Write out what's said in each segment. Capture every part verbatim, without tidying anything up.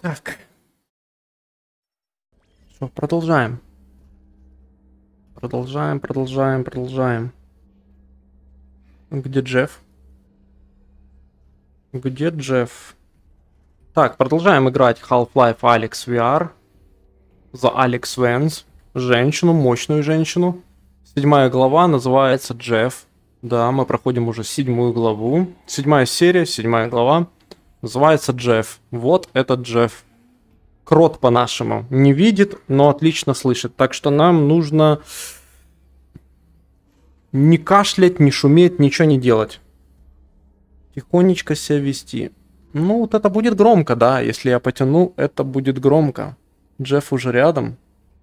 Так. Что, продолжаем. Продолжаем, продолжаем, продолжаем. Где Джефф? Где Джефф? Так, продолжаем играть Half-Life Alyx ви ар. За Алекс Венс. Женщину, мощную женщину. Седьмая глава называется Джефф. Да, мы проходим уже седьмую главу. Седьмая серия, седьмая глава. Называется Джефф. Вот этот Джефф. Крот по-нашему. Не видит, но отлично слышит. Так что нам нужно не кашлять, не шуметь, ничего не делать. Тихонечко себя вести. Ну, вот это будет громко, да. Если я потяну, это будет громко. Джефф уже рядом.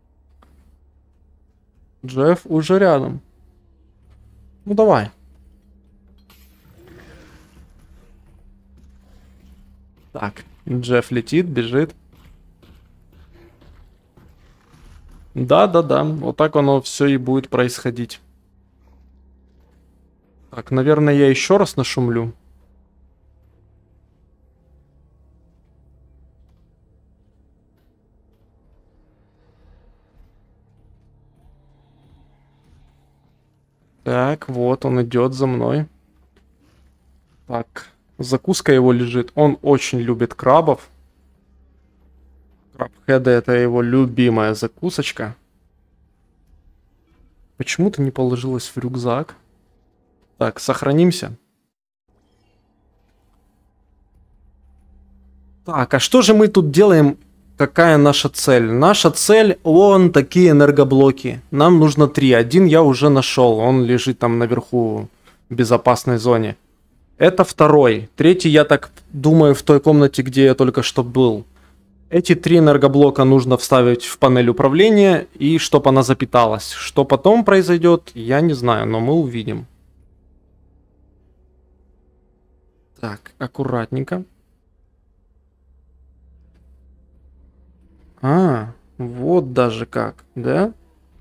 Джефф уже рядом. Ну, давай. Так, Джефф летит, бежит. Да-да-да, вот так оно все и будет происходить. Так, наверное, я еще раз нашумлю. Так, вот он идет за мной. Так, закуска его лежит. Он очень любит крабов. Крабхеды — это его любимая закусочка. Почему ты не положилась в рюкзак? Так, сохранимся. Так, а что же мы тут делаем? Какая наша цель? Наша цель — вон такие энергоблоки. Нам нужно три. Один я уже нашел. Он лежит там наверху в безопасной зоне. Это второй. Третий, я так думаю, в той комнате, где я только что был. Эти три энергоблока нужно вставить в панель управления, и чтобы она запиталась. Что потом произойдет, я не знаю, но мы увидим. Так, аккуратненько. А, вот даже как, да?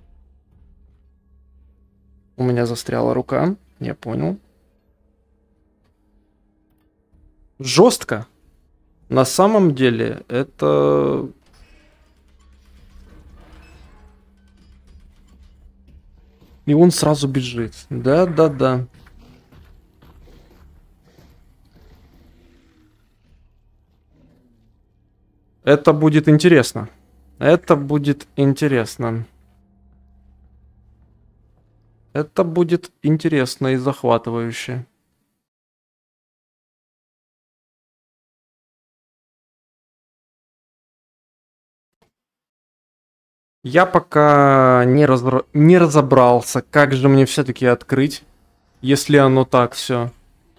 У меня застряла рука, я понял. Жестко. На самом деле, это... И он сразу бежит. Да-да-да. Это будет интересно. Это будет интересно. Это будет интересно и захватывающе. Я пока не, разра... не разобрался, как же мне все-таки открыть, если оно так все.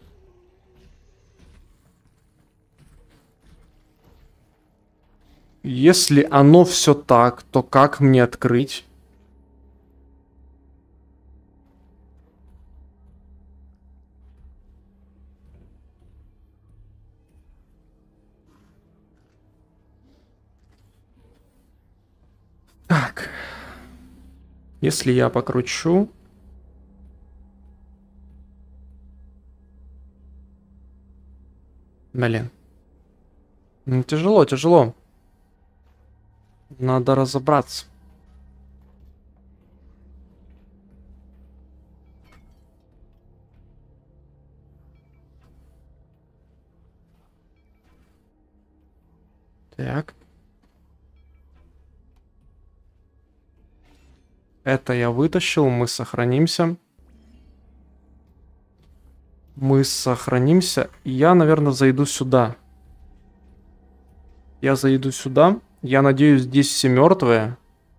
Если оно все так, то как мне открыть? Так. Если я покручу... Блин. Ну, тяжело, тяжело. Надо разобраться. Так. Это я вытащил, мы сохранимся. Мы сохранимся. Я, наверное, зайду сюда. Я зайду сюда. Я надеюсь, здесь все мертвые.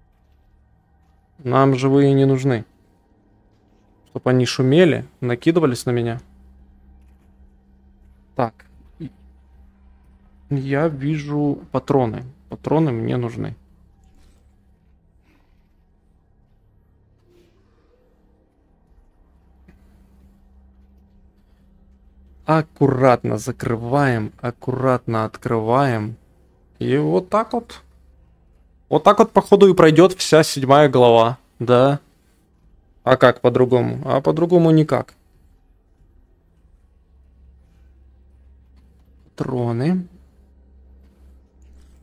Нам живые не нужны. Чтобы они шумели, накидывались на меня. Так. Я вижу патроны. Патроны мне нужны. Аккуратно закрываем, аккуратно открываем. И вот так вот. Вот так вот, походу, и пройдет вся седьмая глава. Да. А как по-другому? А по-другому никак. Патроны.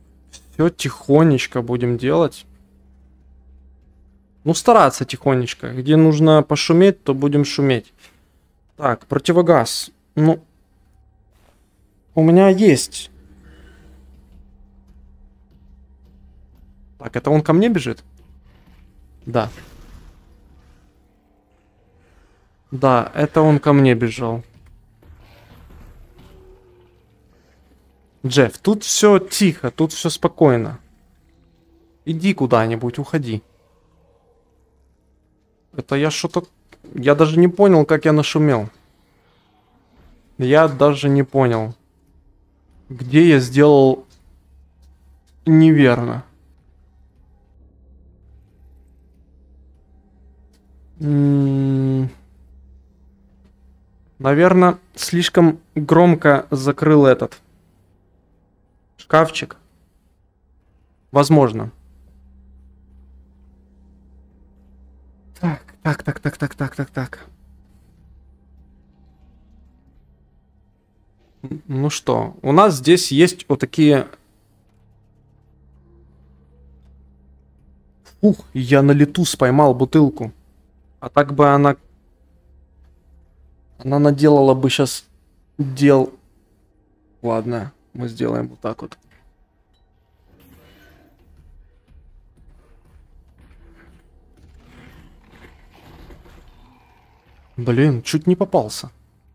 Все тихонечко будем делать. Ну, стараться тихонечко. Где нужно пошуметь, то будем шуметь. Так, противогаз. Ну, у меня есть. Так, это он ко мне бежит? Да. Да, это он ко мне бежал. Джефф, тут все тихо, тут все спокойно. Иди куда-нибудь, уходи. Это я что-то... Я даже не понял, как я нашумел. Я даже не понял, где я сделал неверно. М-м- Наверное, слишком громко закрыл этот шкафчик. Возможно. Так, так, так, так, так, так, так, так. Ну что, у нас здесь есть вот такие... Ух, я на лету споймал бутылку. А так бы она... Она наделала бы сейчас дел... Ладно, мы сделаем вот так вот. Блин, чуть не попался.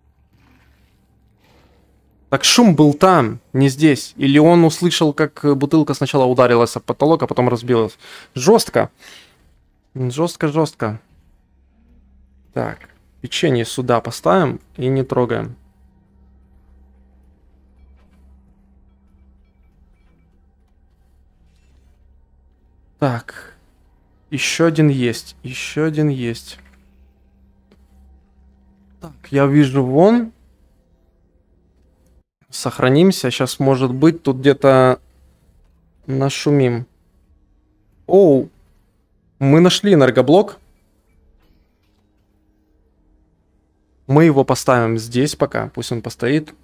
Так шум был там, не здесь. Или он услышал, как бутылка сначала ударилась об потолок, а потом разбилась. Жестко. Жестко, жестко. Так, печенье сюда поставим и не трогаем. Так. Еще один есть. Еще один есть. Так, я вижу вон. Сохранимся. Сейчас, может быть, тут где-то нашумим. Оу. Мы нашли энергоблок. Мы его поставим здесь пока. Пусть он постоит.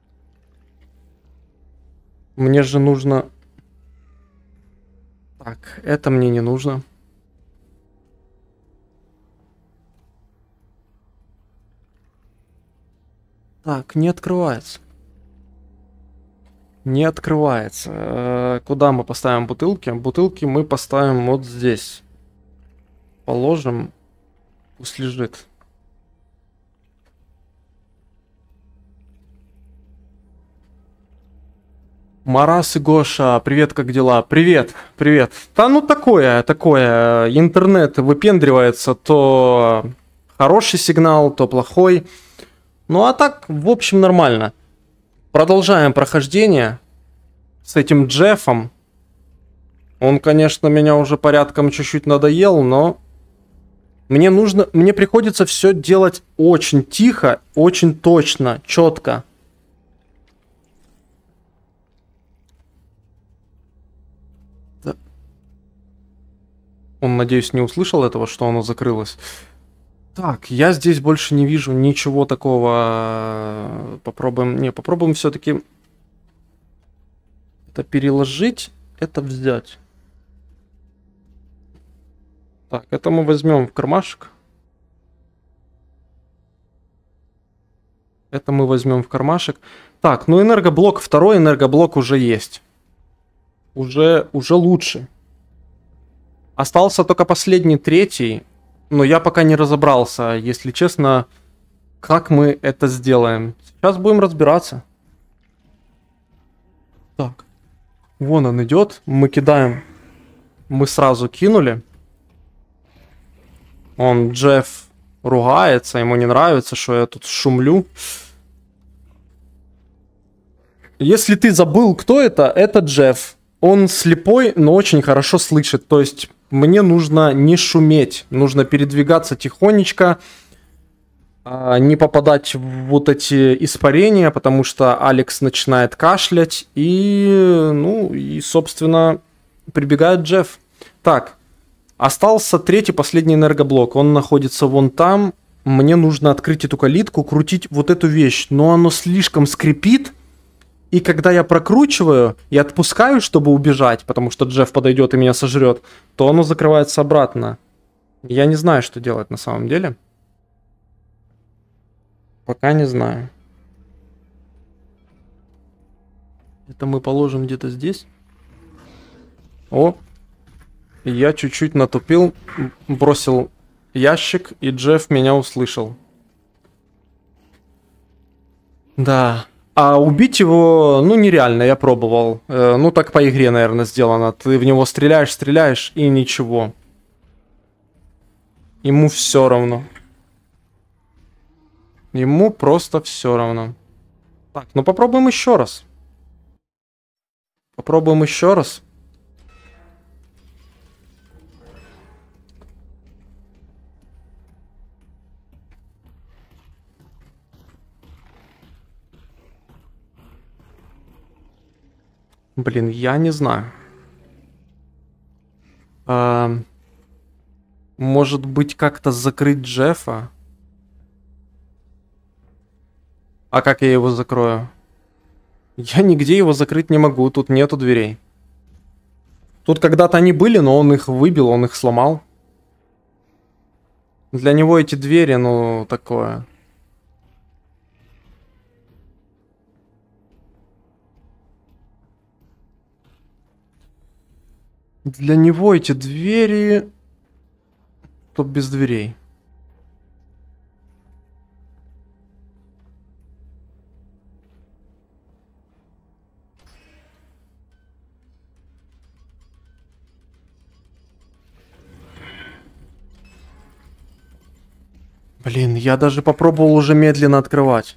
Мне же нужно... Так, это мне не нужно. Так, не открывается. Не открывается. Э, куда мы поставим бутылки? Бутылки мы поставим вот здесь. Положим. Пусть лежит. Марас и Гоша, привет, как дела? Привет, привет. Да ну такое, такое. Интернет выпендривается, то хороший сигнал, то плохой. Ну а так, в общем, нормально. Продолжаем прохождение с этим Джеффом. Он, конечно, меня уже порядком чуть-чуть надоел, но мне нужно, мне приходится все делать очень тихо, очень точно, четко. Он, надеюсь, не услышал этого, что оно закрылось. Так, я здесь больше не вижу ничего такого. Попробуем... Не, попробуем все-таки это переложить, это взять. Так, это мы возьмем в кармашек. Это мы возьмем в кармашек. Так, ну энергоблок, второй энергоблок уже есть. Уже, уже лучше. Остался только последний, третий. Но я пока не разобрался, если честно, как мы это сделаем. Сейчас будем разбираться. Так. Вон он идет. Мы кидаем. Мы сразу кинули. Он, Джефф, ругается. Ему не нравится, что я тут шумлю. Если ты забыл, кто это, это Джефф. Он слепой, но очень хорошо слышит. То есть... Мне нужно не шуметь, нужно передвигаться тихонечко, не попадать в вот эти испарения, потому что Алекс начинает кашлять, и, ну, и, собственно, прибегает Джефф. Так, остался третий, последний энергоблок, он находится вон там. Мне нужно открыть эту калитку, крутить вот эту вещь, но оно слишком скрипит, И когда я прокручиваю и отпускаю, чтобы убежать, потому что Джефф подойдет и меня сожрет, то оно закрывается обратно. Я не знаю, что делать на самом деле. Пока не знаю. Это мы положим где-то здесь. О, я чуть-чуть натупил, бросил ящик, и Джефф меня услышал. Да. А убить его, ну, нереально, я пробовал. Э, ну, так по игре, наверное, сделано. Ты в него стреляешь, стреляешь, и ничего. Ему все равно. Ему просто все равно. Так, ну попробуем еще раз. Попробуем еще раз. Блин, я не знаю. А, может быть, как-то закрыть Джеффа? А как я его закрою? Я нигде его закрыть не могу, тут нету дверей. Тут когда-то они были, но он их выбил, он их сломал. Для него эти двери, ну, такое. Для него эти двери... Тут без дверей. Блин, я даже попробовал уже медленно открывать.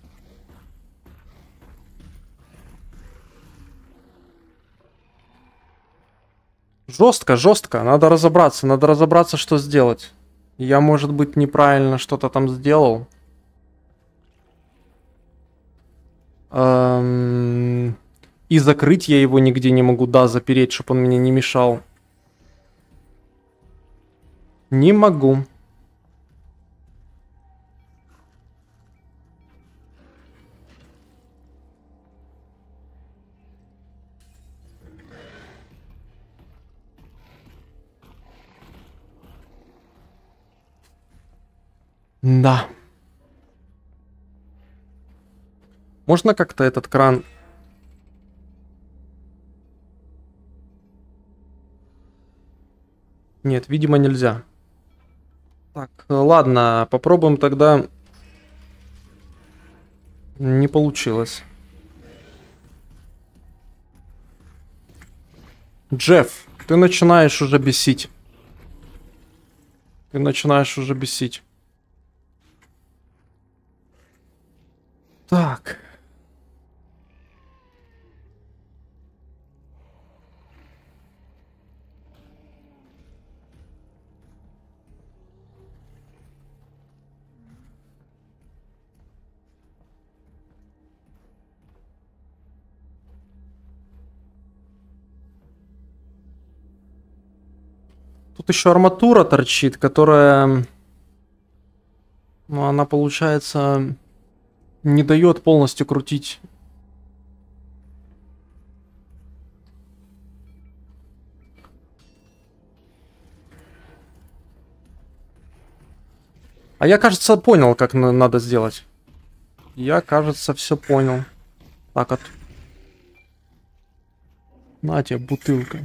Жестко, жестко. Надо разобраться, надо разобраться, что сделать. Я, может быть, неправильно что-то там сделал. Эм... И закрыть я его нигде не могу. Да, запереть, чтобы он мне не мешал. Не могу. Да. Можно как-то этот кран... Нет, видимо, нельзя. Так, ладно, попробуем тогда... Не получилось. Джефф, ты начинаешь уже бесить. Ты начинаешь уже бесить. Так. Тут еще арматура торчит, которая... Ну, она, получается, не дает полностью крутить. А я, кажется, понял, как на- надо сделать. Я, кажется, все понял. Так вот. На тебе бутылка.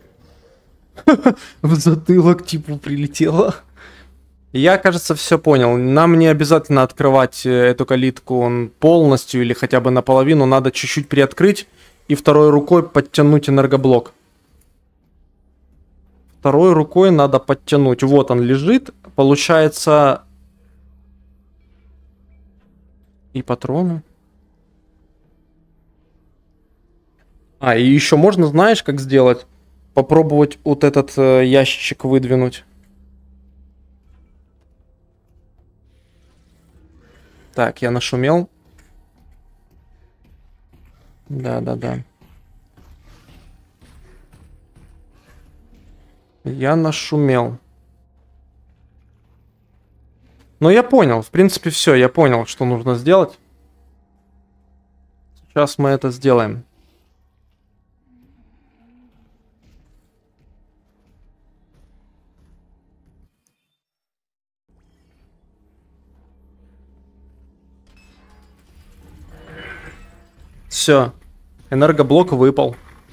В затылок типа прилетела. Я, кажется, все понял. Нам не обязательно открывать эту калитку полностью или хотя бы наполовину. Надо чуть-чуть приоткрыть и второй рукой подтянуть энергоблок. Второй рукой надо подтянуть. Вот он лежит. Получается... И патроны. А, и еще можно, знаешь, как сделать? Попробовать вот этот э, ящичек выдвинуть. Так, я нашумел. Да-да-да. Я нашумел. Но я понял, в принципе, все, я понял, что нужно сделать. Сейчас мы это сделаем. Все. Энергоблок выпал.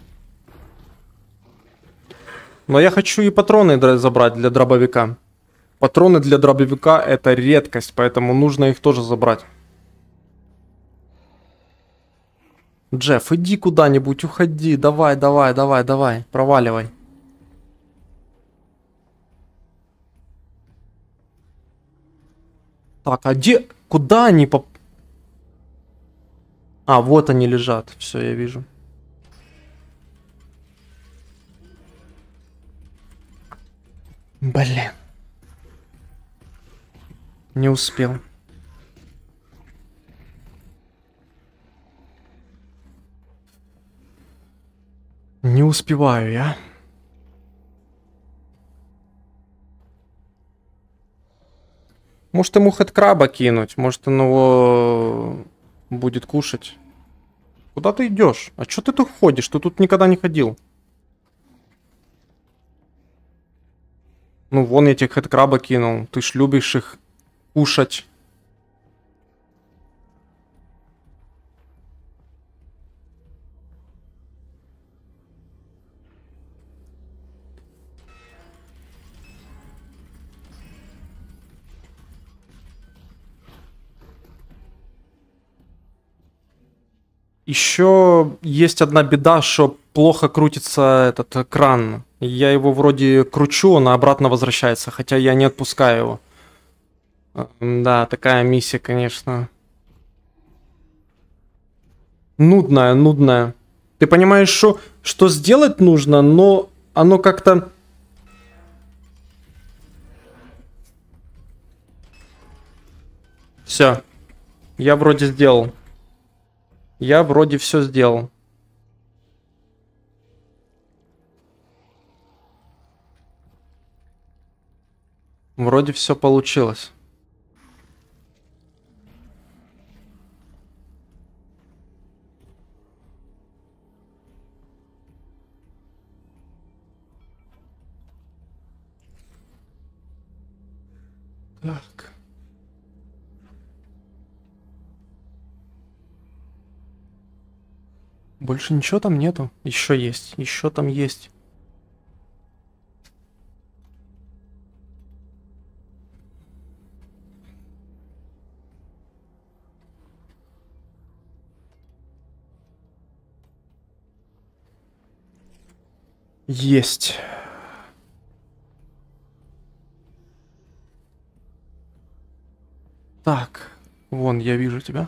Но я хочу и патроны забрать для дробовика. Патроны для дробовика это редкость, поэтому нужно их тоже забрать. Джефф, иди куда-нибудь, уходи. Давай, давай, давай, давай. Проваливай. Так, а где... Куда они поп... А, вот они лежат. Все, я вижу. Блин. Не успел. Не успеваю я. Может ему хэдкраба кинуть? Может он его будет кушать? Куда ты идешь? А чё ты тут ходишь? Ты тут никогда не ходил. Ну вон я тебе хэдкраба кинул. Ты ж любишь их кушать. Еще есть одна беда, что плохо крутится этот кран. Я его вроде кручу, он обратно возвращается, хотя я не отпускаю его. Да, такая миссия, конечно. Нудная, нудная. Ты понимаешь, что, что сделать нужно, но оно как-то... Все. Я вроде сделал. Я вроде все сделал. Вроде все получилось. Так. Больше ничего там нету. Еще есть. Еще там есть. Есть. Так. Вон, я вижу тебя.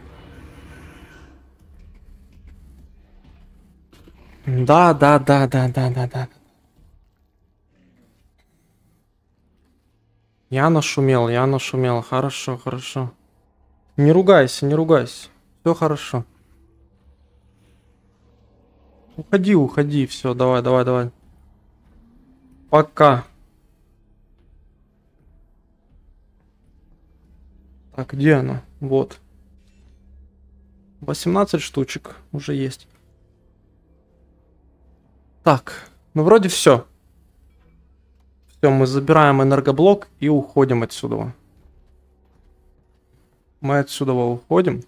Да, да, да, да, да, да, да. Я нашумел, я нашумел. Хорошо, хорошо. Не ругайся, не ругайся. Все хорошо. Уходи, уходи. Все, давай, давай, давай. Пока. Так, где она? Вот. восемнадцать штучек уже есть. Так, ну вроде все. Все, мы забираем энергоблок и уходим отсюда. Мы отсюда уходим.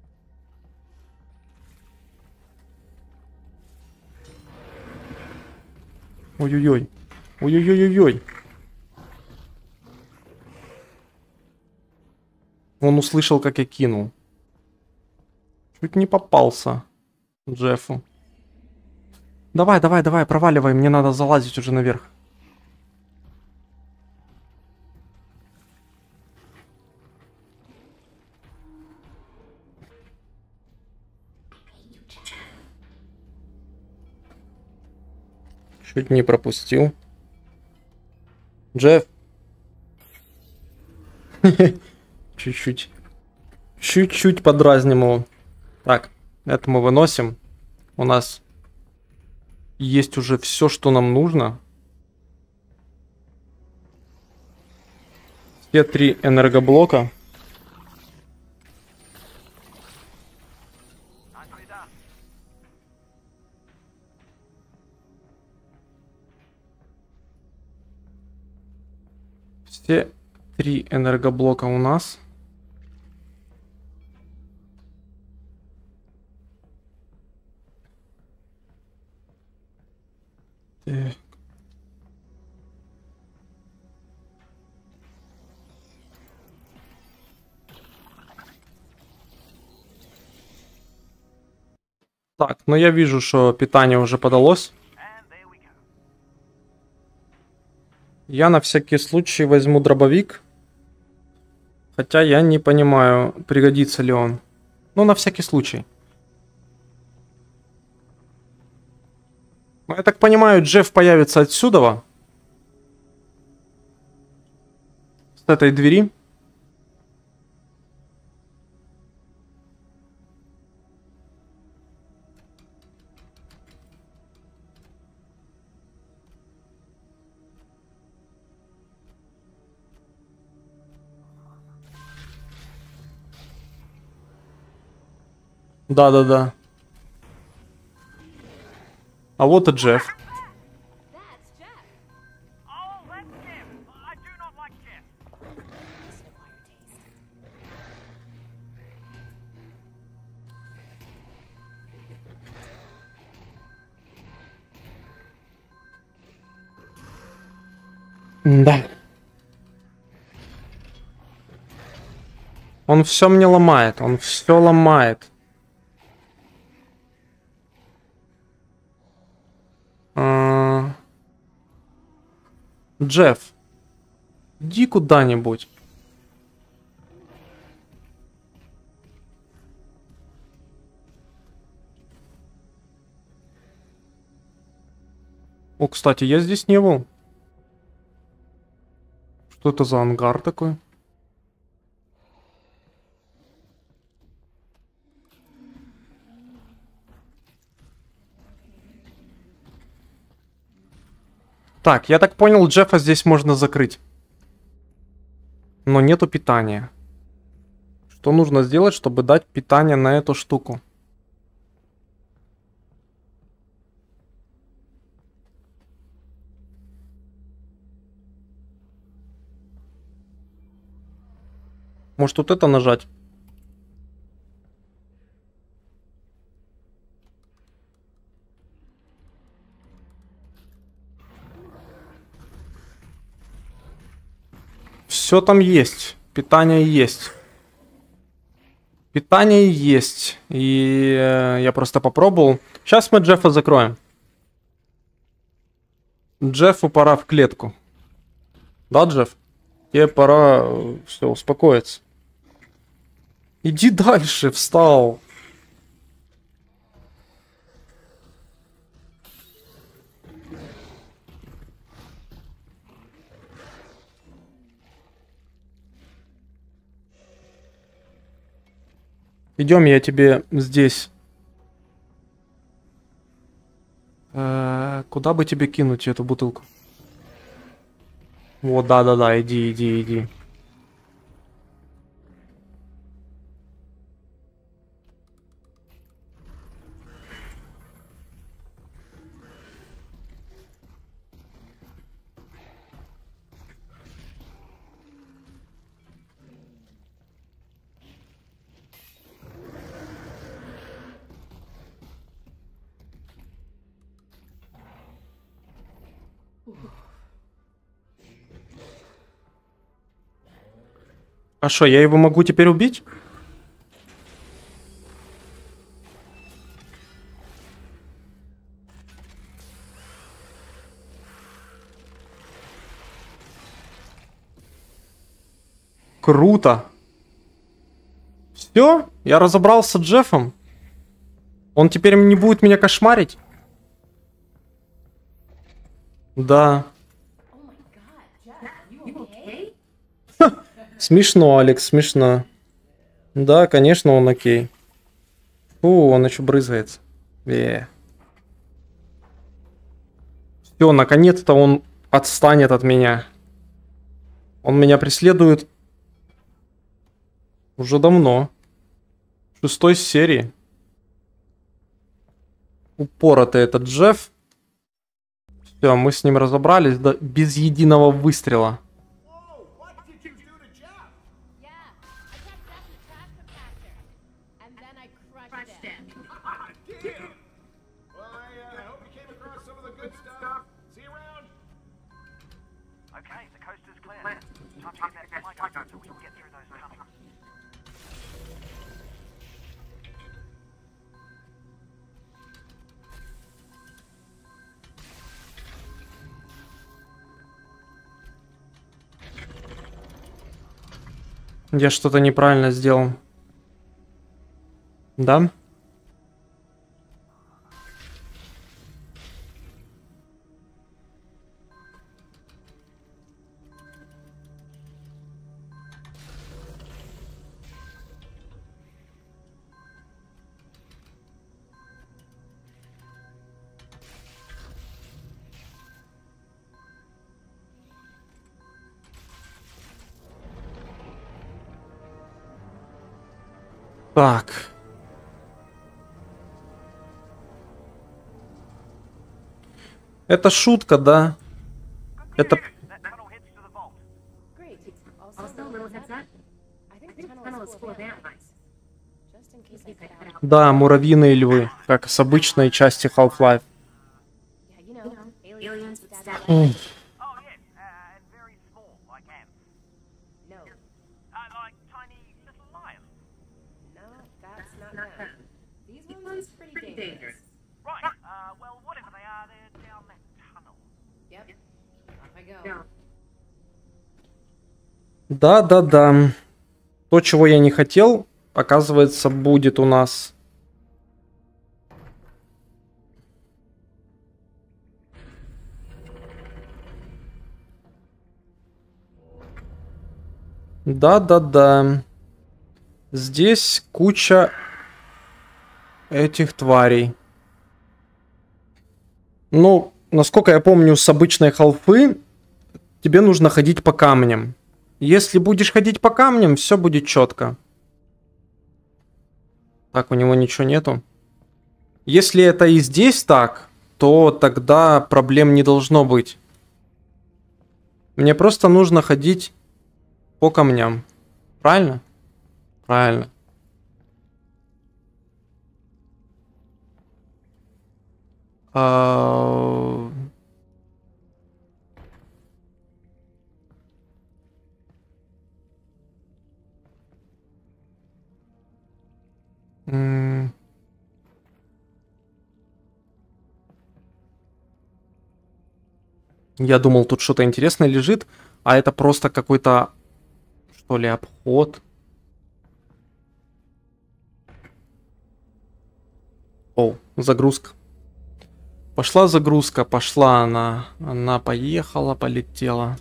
Ой-ой-ой. Ой-ой-ой-ой-ой. Он услышал, как я кинул. Чуть не попался Джеффу. Давай, давай, давай, проваливай. Мне надо залазить уже наверх. Чуть не пропустил. Джефф. Чуть-чуть. Чуть-чуть подразним его. Так, это мы выносим. У нас есть уже все, что нам нужно. Все три энергоблока. Все три энергоблока у нас. Так. Так, ну я вижу, что питание уже подалось. Я на всякий случай возьму дробовик. Хотя я не понимаю, пригодится ли он. Ну, на всякий случай. Ну, я так понимаю, Джефф появится отсюда. С этой двери. Да-да-да. А вот и Джефф. Да. Он все мне ломает, он все ломает. А... Джефф, иди куда-нибудь. О, кстати, я здесь не был. Что это за ангар такой? Так, я так понял, Джеффа здесь можно закрыть. Но нету питания. Что нужно сделать, чтобы дать питание на эту штуку? Может, вот это нажать? Все там есть. Питание есть. Питание есть. И э, я просто попробовал. Сейчас мы Джеффа закроем. Джеффу пора в клетку. Да, Джефф? Тебе пора э, все, успокоиться. Иди дальше, встал. Идем, я тебе здесь. Э, куда бы тебе кинуть эту бутылку? Вот, да-да-да, иди, иди, иди. А что, я его могу теперь убить? Круто. Все, я разобрался с Джеффом. Он теперь не будет меня кошмарить? Да. Смешно, Алекс, смешно. Да, конечно, он окей. Фу, он еще брызгается. Э. Все, наконец-то он отстанет от меня. Он меня преследует уже давно. В шестой серии. упоротый этот Джефф. Все, мы с ним разобрались, да, без единого выстрела. Я что-то неправильно сделал. Да? Так. Это шутка, да? Это... Да, муравьиные львы, как с обычной части Half-Life. Mm. Да, да, да. То, чего я не хотел, оказывается, будет у нас. Да, да, да. Здесь куча этих тварей. Ну, насколько я помню, с обычной халфы тебе нужно ходить по камням. Если будешь ходить по камням, все будет четко. Так, у него ничего нету. Если это и здесь так, то тогда проблем не должно быть. Мне просто нужно ходить по камням. Правильно? Правильно. А... Я думал, тут что-то интересное лежит, а это просто какой-то, что ли, обход. О, загрузка. Пошла загрузка, пошла она. Она поехала, полетела.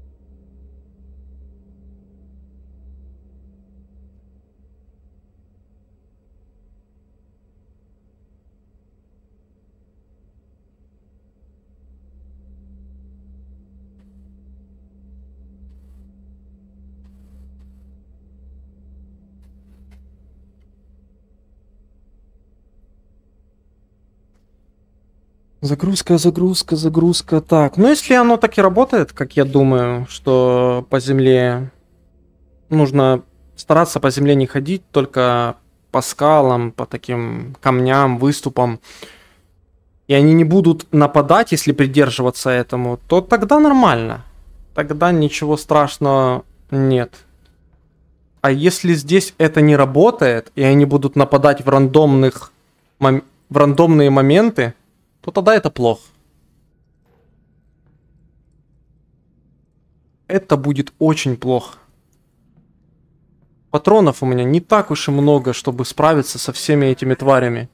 Загрузка, загрузка, загрузка. Так, ну если оно так и работает, как я думаю, что по земле нужно стараться по земле не ходить, только по скалам, по таким камням, выступам, и они не будут нападать, если придерживаться этому, то тогда нормально. Тогда ничего страшного нет. А если здесь это не работает, и они будут нападать в рандомных мом... в рандомные моменты, то тогда это плохо. Это будет очень плохо. Патронов у меня не так уж и много, чтобы справиться со всеми этими тварями.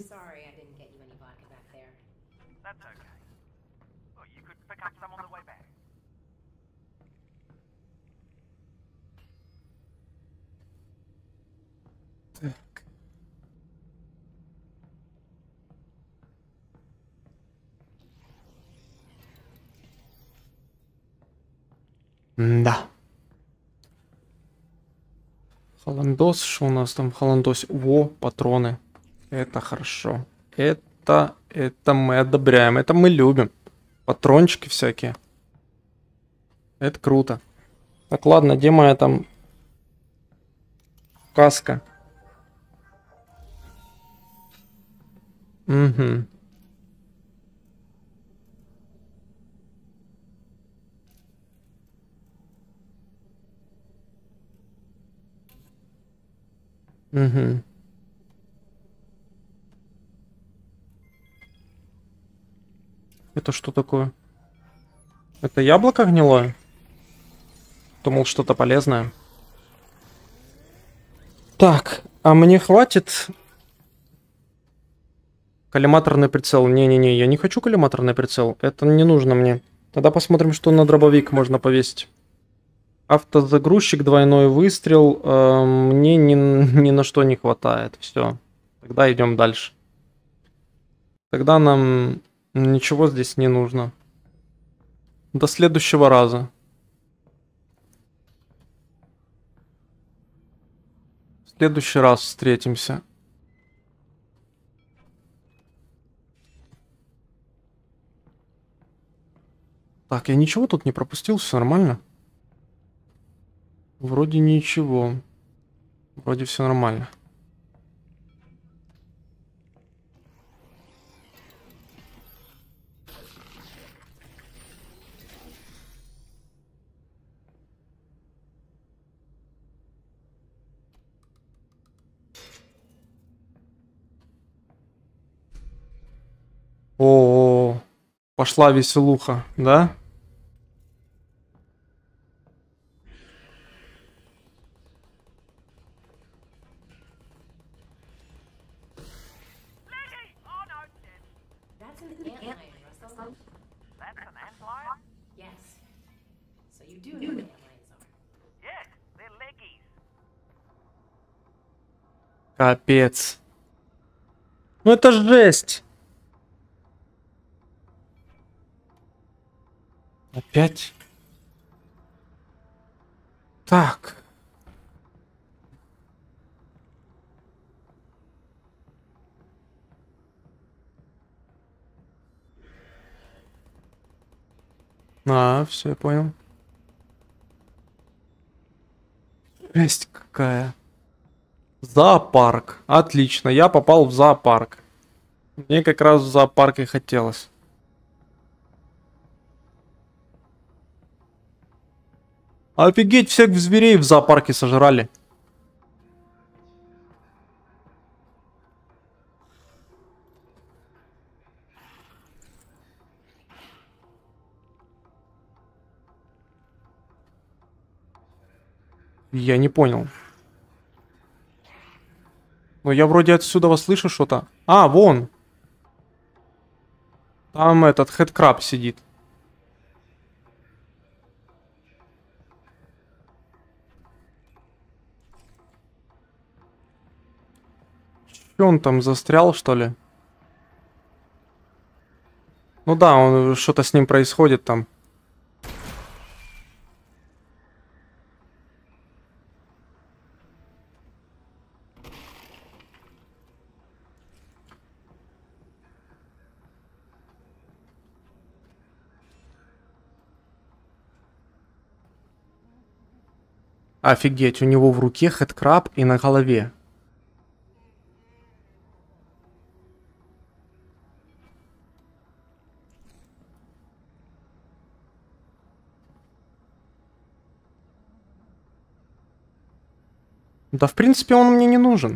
Да. Холандос, что у нас там? Холандос. Во, патроны. Это хорошо. Это Это, это мы одобряем, это мы любим. Патрончики всякие. Это круто. Так, ладно, где моя там каска? Угу. Угу. Это что такое? Это яблоко гнилое? Думал, что-то полезное. Так, а мне хватит коллиматорный прицел? Не-не-не, я не хочу коллиматорный прицел. Это не нужно мне. Тогда посмотрим, что на дробовик можно повесить. Автозагрузчик, двойной выстрел. Э, мне ни, ни на что не хватает. Все. Тогда идем дальше. Тогда нам ничего здесь не нужно. До следующего раза. В следующий раз встретимся. Так, я ничего тут не пропустил, все нормально? Вроде ничего. Вроде все нормально. О, пошла веселуха, да? Капец. Ну это жесть. Опять? Так. А, все, я понял. Жесть какая. Зоопарк. Отлично, я попал в зоопарк. Мне как раз в зоопарк и хотелось. Офигеть, всех зверей в зоопарке сожрали. Я не понял. Но я вроде отсюда вас слышу что-то. А, вон. Там этот хэдкраб сидит. Че он там застрял, что ли? Ну да, он что-то с ним происходит там. Офигеть, у него в руке хэдкраб и на голове. Да, в принципе, он мне не нужен.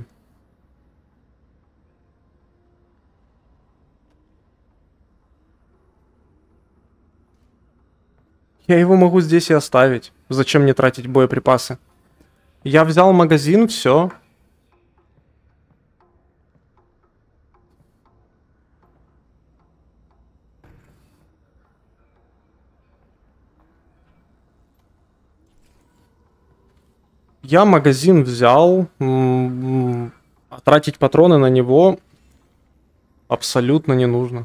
Я его могу здесь и оставить. Зачем мне тратить боеприпасы? Я взял магазин, все. Я магазин взял. М-м, а тратить патроны на него абсолютно не нужно.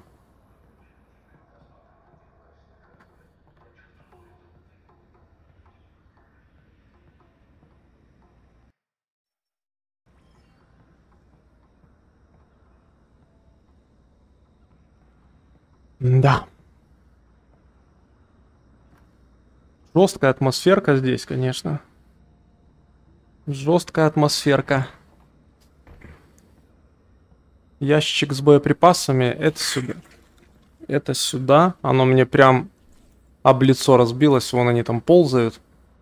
Да. Жесткая атмосферка здесь, конечно. Жесткая атмосферка. Ящик с боеприпасами. Это сюда. Это сюда. Оно мне прям об лицо разбилось. Вон они там ползают.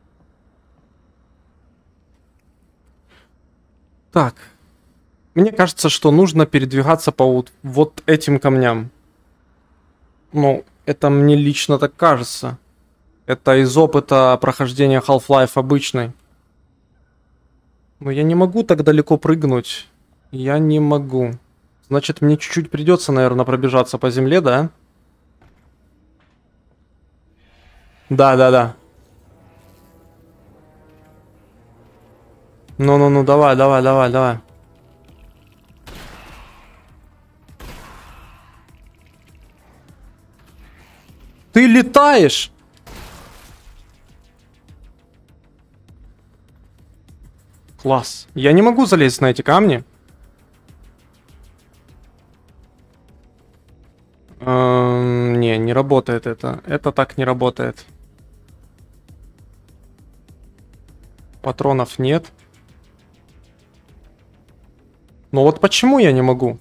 Так. Мне кажется, что нужно передвигаться по вот, вот этим камням. Ну, это мне лично так кажется. Это из опыта прохождения Half-Life обычной. Но я не могу так далеко прыгнуть. Я не могу. Значит, мне чуть-чуть придется, наверное, пробежаться по земле, да? Да, да, да. Ну-ну-ну, давай, давай, давай, давай. Ты летаешь! Класс. Я не могу залезть на эти камни. Эм, не, не работает это. Это так не работает. Патронов нет. Ну вот почему я не могу?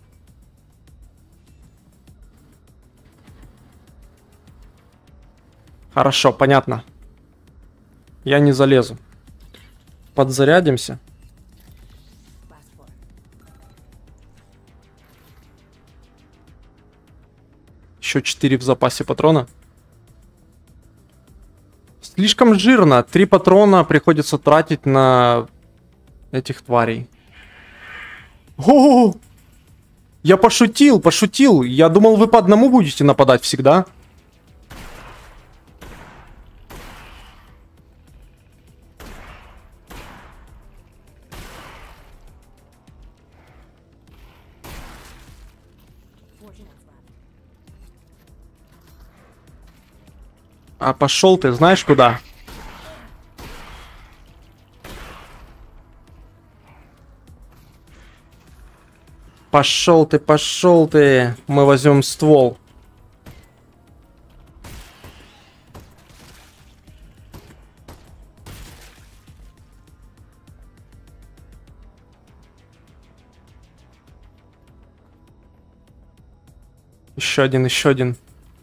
Хорошо, понятно. Я не залезу. Подзарядимся. Еще четыре в запасе патрона. Слишком жирно. Три патрона приходится тратить на этих тварей. О! Я пошутил, пошутил. Я думал, вы по одному будете нападать всегда. А пошел ты, знаешь куда? Пошел ты, пошел ты. Мы возьмем ствол. Еще один, еще один.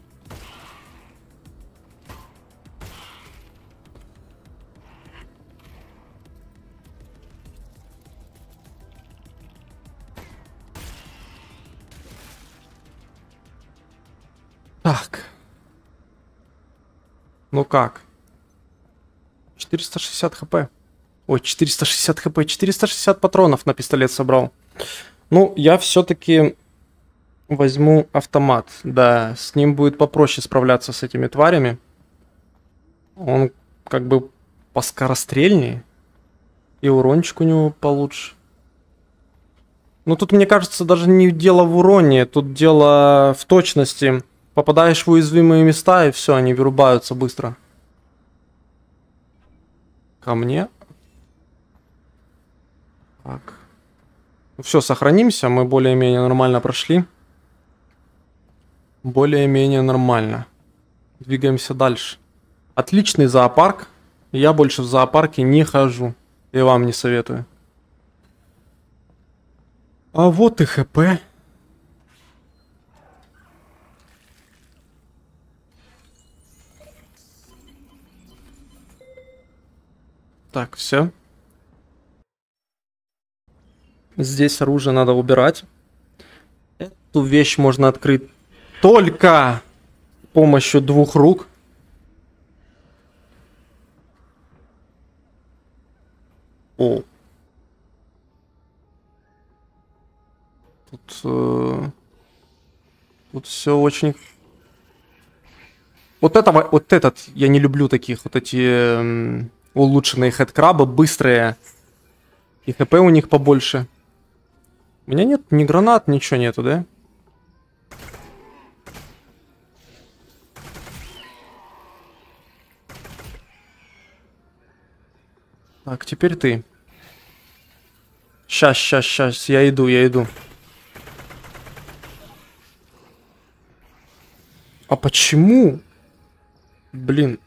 Так. Ну как? четыреста шестьдесят хп. Ой, четыреста шестьдесят хп. четыреста шестьдесят патронов на пистолет собрал. Ну, я все-таки возьму автомат. Да, с ним будет попроще справляться с этими тварями. Он как бы поскорострельнее. И урончик у него получше. Ну, тут, мне кажется, даже не дело в уроне. Тут дело в точности. Попадаешь в уязвимые места, и все, они вырубаются быстро. Ко мне. Так. Ну, все, сохранимся. Мы более-менее нормально прошли. Более-менее нормально. Двигаемся дальше. Отличный зоопарк. Я больше в зоопарке не хожу. И вам не советую. А вот и ХП. Так, все. Здесь оружие надо убирать. Эту вещь можно открыть только с помощью двух рук. О. Тут, э, тут все очень... Вот этого, вот этот, я не люблю таких, вот эти э, улучшенные хедкрабы, быстрые. И хп у них побольше. У меня нет ни гранат, ничего нету, да? Так, теперь ты. Сейчас, сейчас, сейчас, я иду, я иду. А почему? Блин.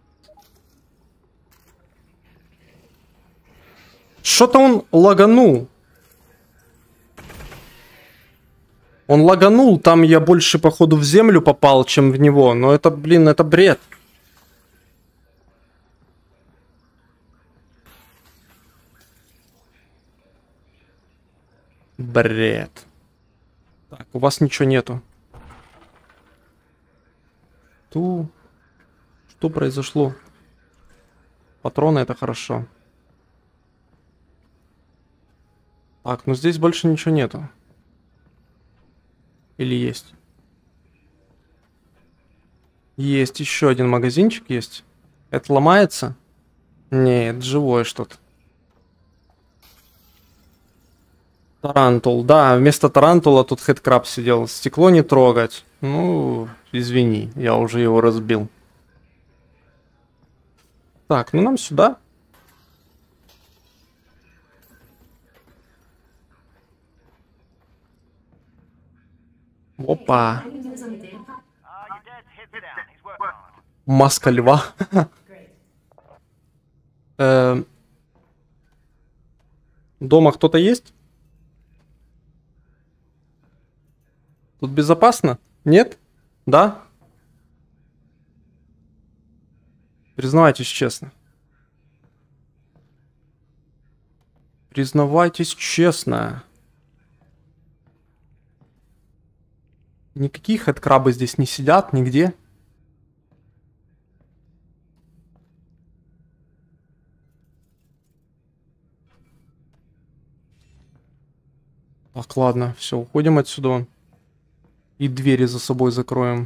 Что-то он лаганул. Он лаганул, там я больше, походу, в землю попал, чем в него. Но это, блин, это бред. Бред. Так, у вас ничего нету. Ту... Что произошло? Патроны это хорошо. Так, ну здесь больше ничего нету. Или есть? Есть еще один магазинчик есть. Это ломается? Нет, живое что-то. Тарантул. Да, вместо тарантула тут хэдкраб сидел. Стекло не трогать. Ну, извини, я уже его разбил. Так, ну нам сюда. Опа. Маска льва. Эм. Дома кто-то есть? Тут безопасно? Нет? Да? Признавайтесь честно. Признавайтесь честно. Никакие хэдкрабы здесь не сидят, нигде. Так, ладно, все, уходим отсюда. И двери за собой закроем.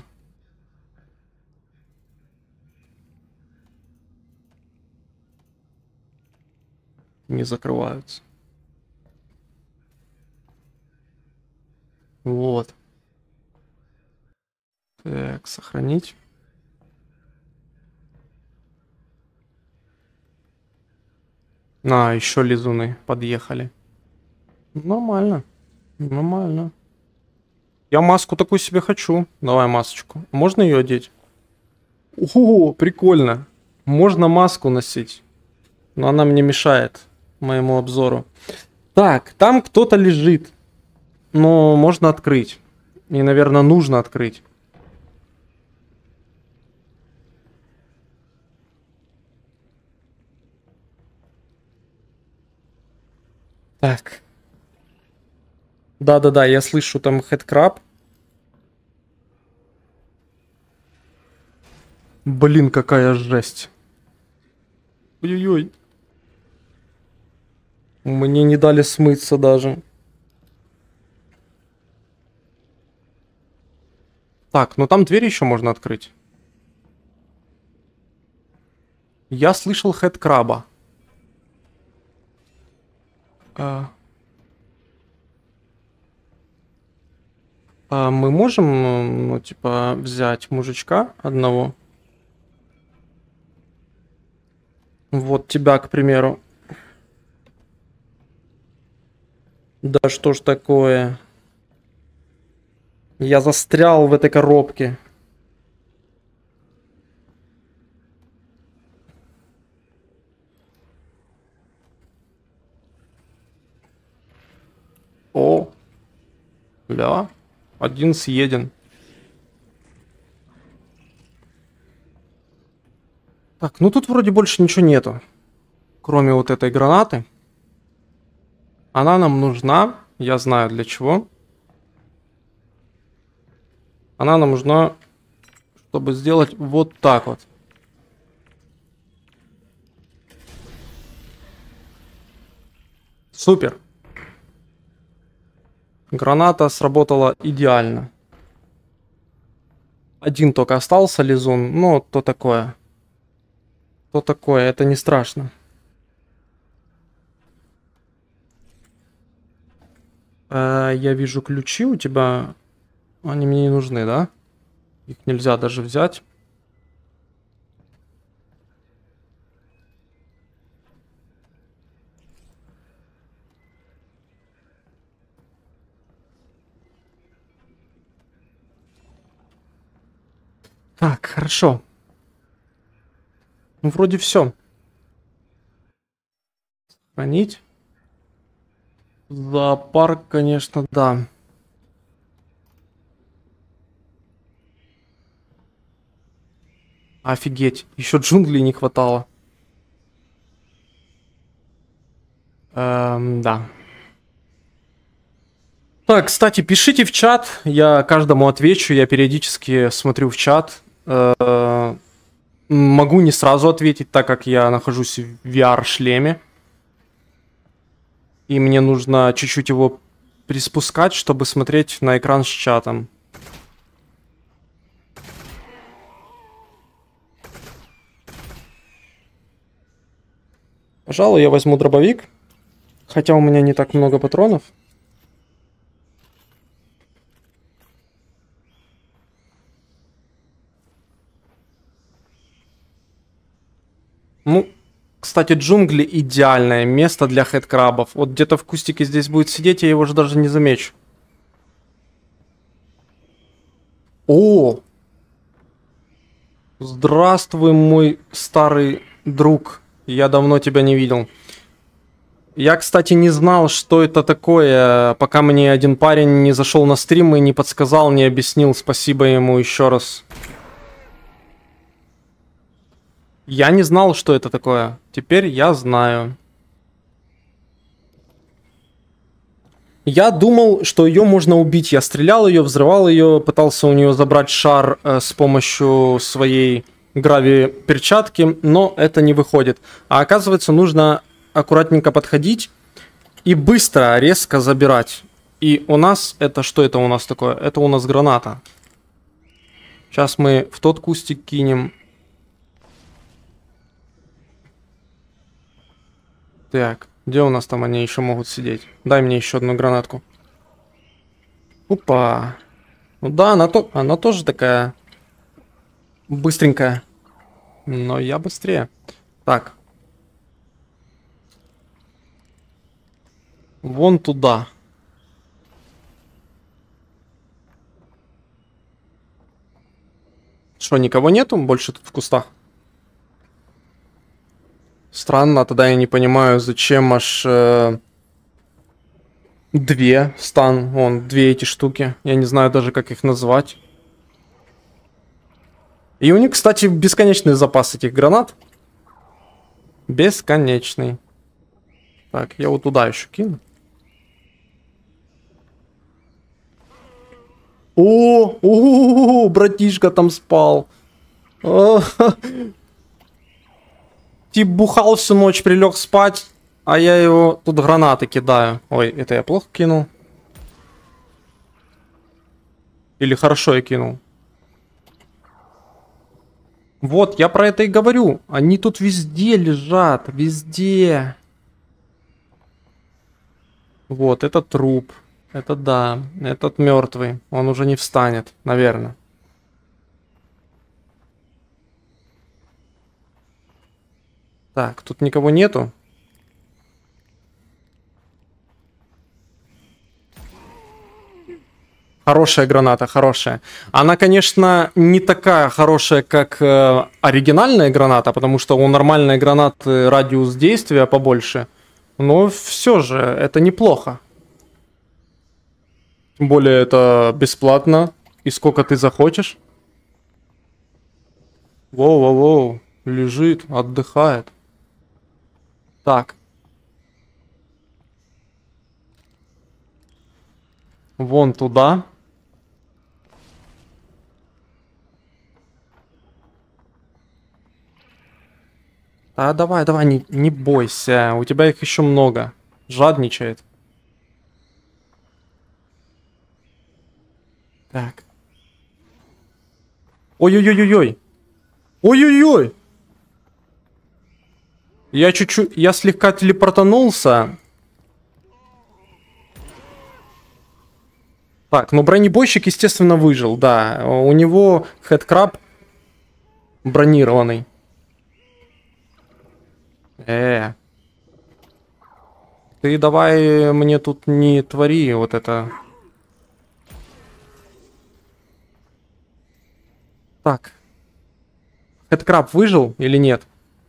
Не закрываются. Вот. Так, сохранить. А, еще лизуны подъехали. Нормально. Нормально. Я маску такую себе хочу. Давай масочку. Можно ее одеть? О, прикольно. Можно маску носить. Но она мне мешает моему обзору. Так, там кто-то лежит. Но можно открыть. И, наверное, нужно открыть. Так. Да-да-да, я слышу там хэдкраб. Блин, какая жесть. Ой-ой-ой. Мне не дали смыться даже. Так, ну там дверь еще можно открыть. Я слышал хэдкраба. А... А мы можем, ну, типа, взять мужичка одного? Вот тебя, к примеру. Да что ж такое? Я застрял в этой коробке. О, да, один съеден. Так, ну тут вроде больше ничего нету, кроме вот этой гранаты. Она нам нужна, я знаю для чего. Она нам нужна, чтобы сделать вот так вот. Супер. Граната сработала идеально. Один только остался лизун, но то такое. То такое, это не страшно. Э, я вижу ключи у тебя. Они мне не нужны, да? Их нельзя даже взять. Так, хорошо. Ну, вроде все. Хранить. Зоопарк, конечно, да. Офигеть, еще джунглей не хватало. Эм, да. Так, кстати, пишите в чат, я каждому отвечу, я периодически смотрю в чат. Э, могу не сразу ответить, так как я нахожусь в ви ар-шлеме. И мне нужно чуть-чуть его приспускать, чтобы смотреть на экран с чатом. Пожалуй, я возьму дробовик. Хотя у меня не так много патронов. Ну, кстати, джунгли идеальное место для хэдкрабов. Вот где-то в кустике здесь будет сидеть, я его же даже не замечу. О! Здравствуй, мой старый друг. Я давно тебя не видел. Я, кстати, не знал, что это такое, пока мне один парень не зашел на стрим и не подсказал, не объяснил. Спасибо ему еще раз. Я не знал, что это такое. Теперь я знаю. Я думал, что ее можно убить. Я стрелял ее, взрывал ее, пытался у нее забрать шар э, с помощью своей грави-перчатки, но это не выходит. А оказывается, нужно аккуратненько подходить и быстро, резко забирать. И у нас это, что это у нас такое? Это у нас граната. Сейчас мы в тот кустик кинем. Так, где у нас там они еще могут сидеть? Дай мне еще одну гранатку. Опа. Ну да, она, то, она тоже такая быстренькая. Но я быстрее. Так. Вон туда. Что, никого нету больше тут в кустах? Странно, тогда я не понимаю, зачем аж э, две стан, вон, две эти штуки. Я не знаю даже, как их назвать. И у них, кстати, бесконечный запас этих гранат. Бесконечный. Так, я вот туда еще кину. О, о, братишка там спал. Тип бухал всю ночь, прилег спать, а я его тут гранаты кидаю. Ой, это я плохо кинул? Или хорошо я кинул? Вот, я про это и говорю. Они тут везде лежат, везде. Вот, это труп. Это да, этот мертвый. Он уже не встанет, наверное. Так, тут никого нету. Хорошая граната, хорошая. Она, конечно, не такая хорошая, как э, оригинальная граната, потому что у нормальной гранаты радиус действия побольше. Но все же, это неплохо. Тем более, это бесплатно. И сколько ты захочешь. Воу-воу-воу. Лежит, отдыхает. Так. Вон туда. А давай, давай, не, не бойся. У тебя их еще много. Жадничает. Так. Ой-ой-ой-ой-ой. Ой-ой-ой. Я чуть-чуть... Я слегка телепортанулся. Так, ну бронебойщик, естественно, выжил, да. У него хэдкраб бронированный. Э. Ты давай мне тут не твори вот это. Так. Хэдкраб выжил или нет?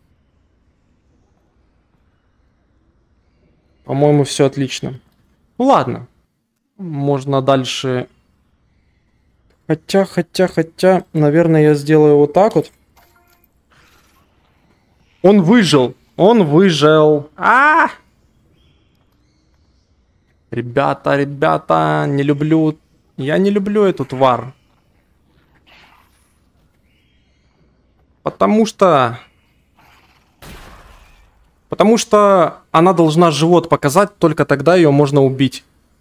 По-моему, все отлично. Ну ладно. Можно дальше. Хотя, хотя, хотя, наверное, я сделаю вот так вот. Он выжил. Он выжил. А! Ребята, ребята, не люблю. Я не люблю эту тварь. Потому что... Потому что она должна живот показать, только тогда ее можно убить.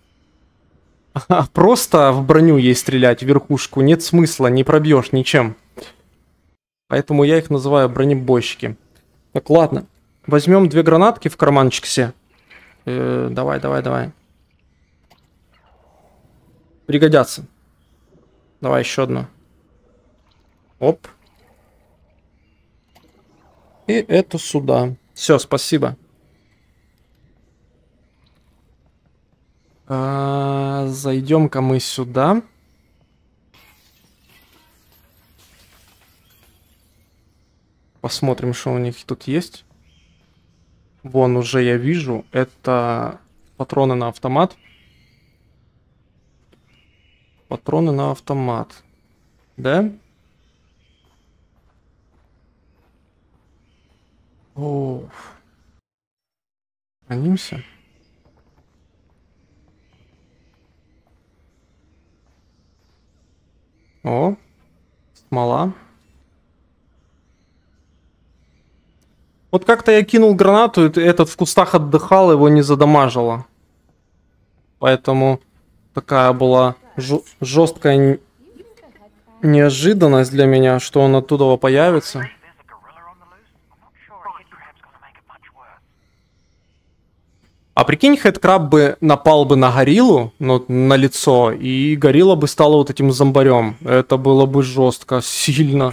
Просто в броню ей стрелять, в верхушку, нет смысла, не пробьешь ничем. Поэтому я их называю бронебойщики. Так, ладно. Возьмем две гранатки в карманчик все. Э, давай, давай, давай. Пригодятся. Давай еще одну. Оп. И эту сюда. Все, спасибо. А, зайдем-ка мы сюда. Посмотрим, что у них тут есть. Вон уже я вижу. Это патроны на автомат. Патроны на автомат. Да? О. Хранимся. О. Смола. Вот как-то я кинул гранату, и этот в кустах отдыхал, его не задамажило. Поэтому такая была жесткая неожиданность для меня, что он оттуда появится. А прикинь, Хэдкраб бы напал бы на гориллу, ну, на лицо, и горилла бы стала вот этим зомбарем. Это было бы жестко, сильно.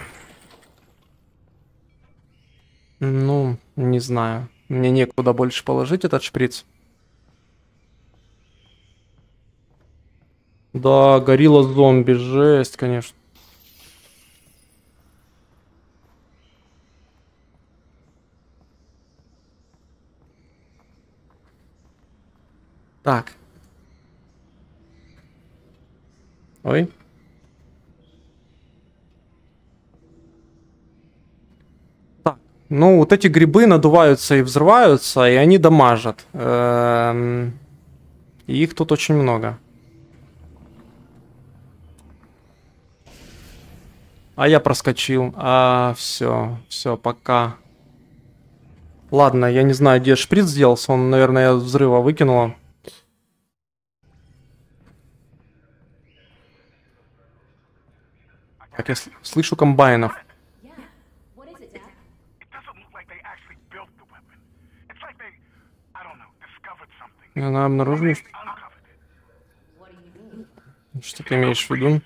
Ну, не знаю. Мне некуда больше положить этот шприц. Да, горилла зомби, жесть, конечно. Так. Ой. Так. Ну, вот эти грибы надуваются и взрываются, и они дамажат. Эм... И их тут очень много. А я проскочил. А, все, все, пока. Ладно, я не знаю, где шприц сделался. Он, наверное, от взрыва выкинула. Так, я слышу комбайнов. Она обнаружена. Что ты имеешь в виду?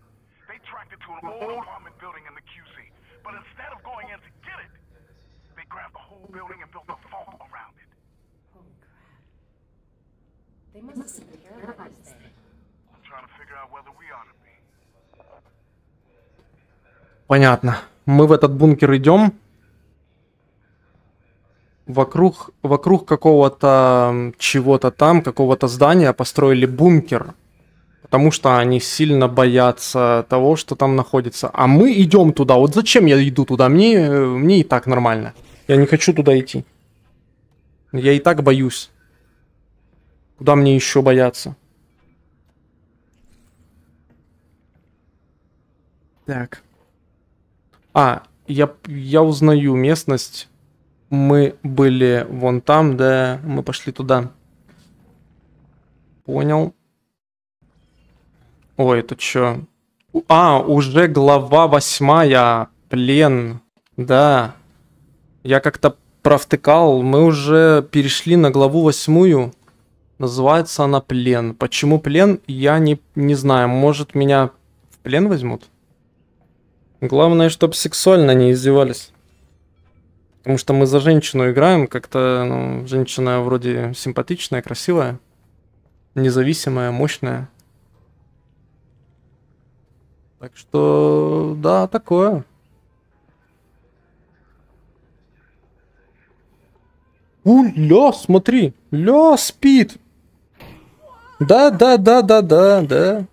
Понятно. Мы в этот бункер идем. Вокруг, вокруг какого-то чего-то там, какого-то здания построили бункер. Потому что они сильно боятся того, что там находится. А мы идем туда. Вот зачем я иду туда? Мне, мне и так нормально. Я не хочу туда идти. Я и так боюсь. Куда мне еще бояться? Так. А, я, я узнаю местность. Мы были вон там, да, мы пошли туда. Понял. Ой, это что? А, уже глава восьмая. Плен. Да. Я как-то провтыкал. Мы уже перешли на главу восьмую. Называется она плен. Почему плен, я не, не знаю. Может, меня в плен возьмут? Главное, чтобы сексуально не издевались. Потому что мы за женщину играем. Как-то, ну, женщина вроде симпатичная, красивая. Независимая, мощная. Так что, да, такое. У, ля, смотри. Ля, спит. Да, да, да, да, да, да.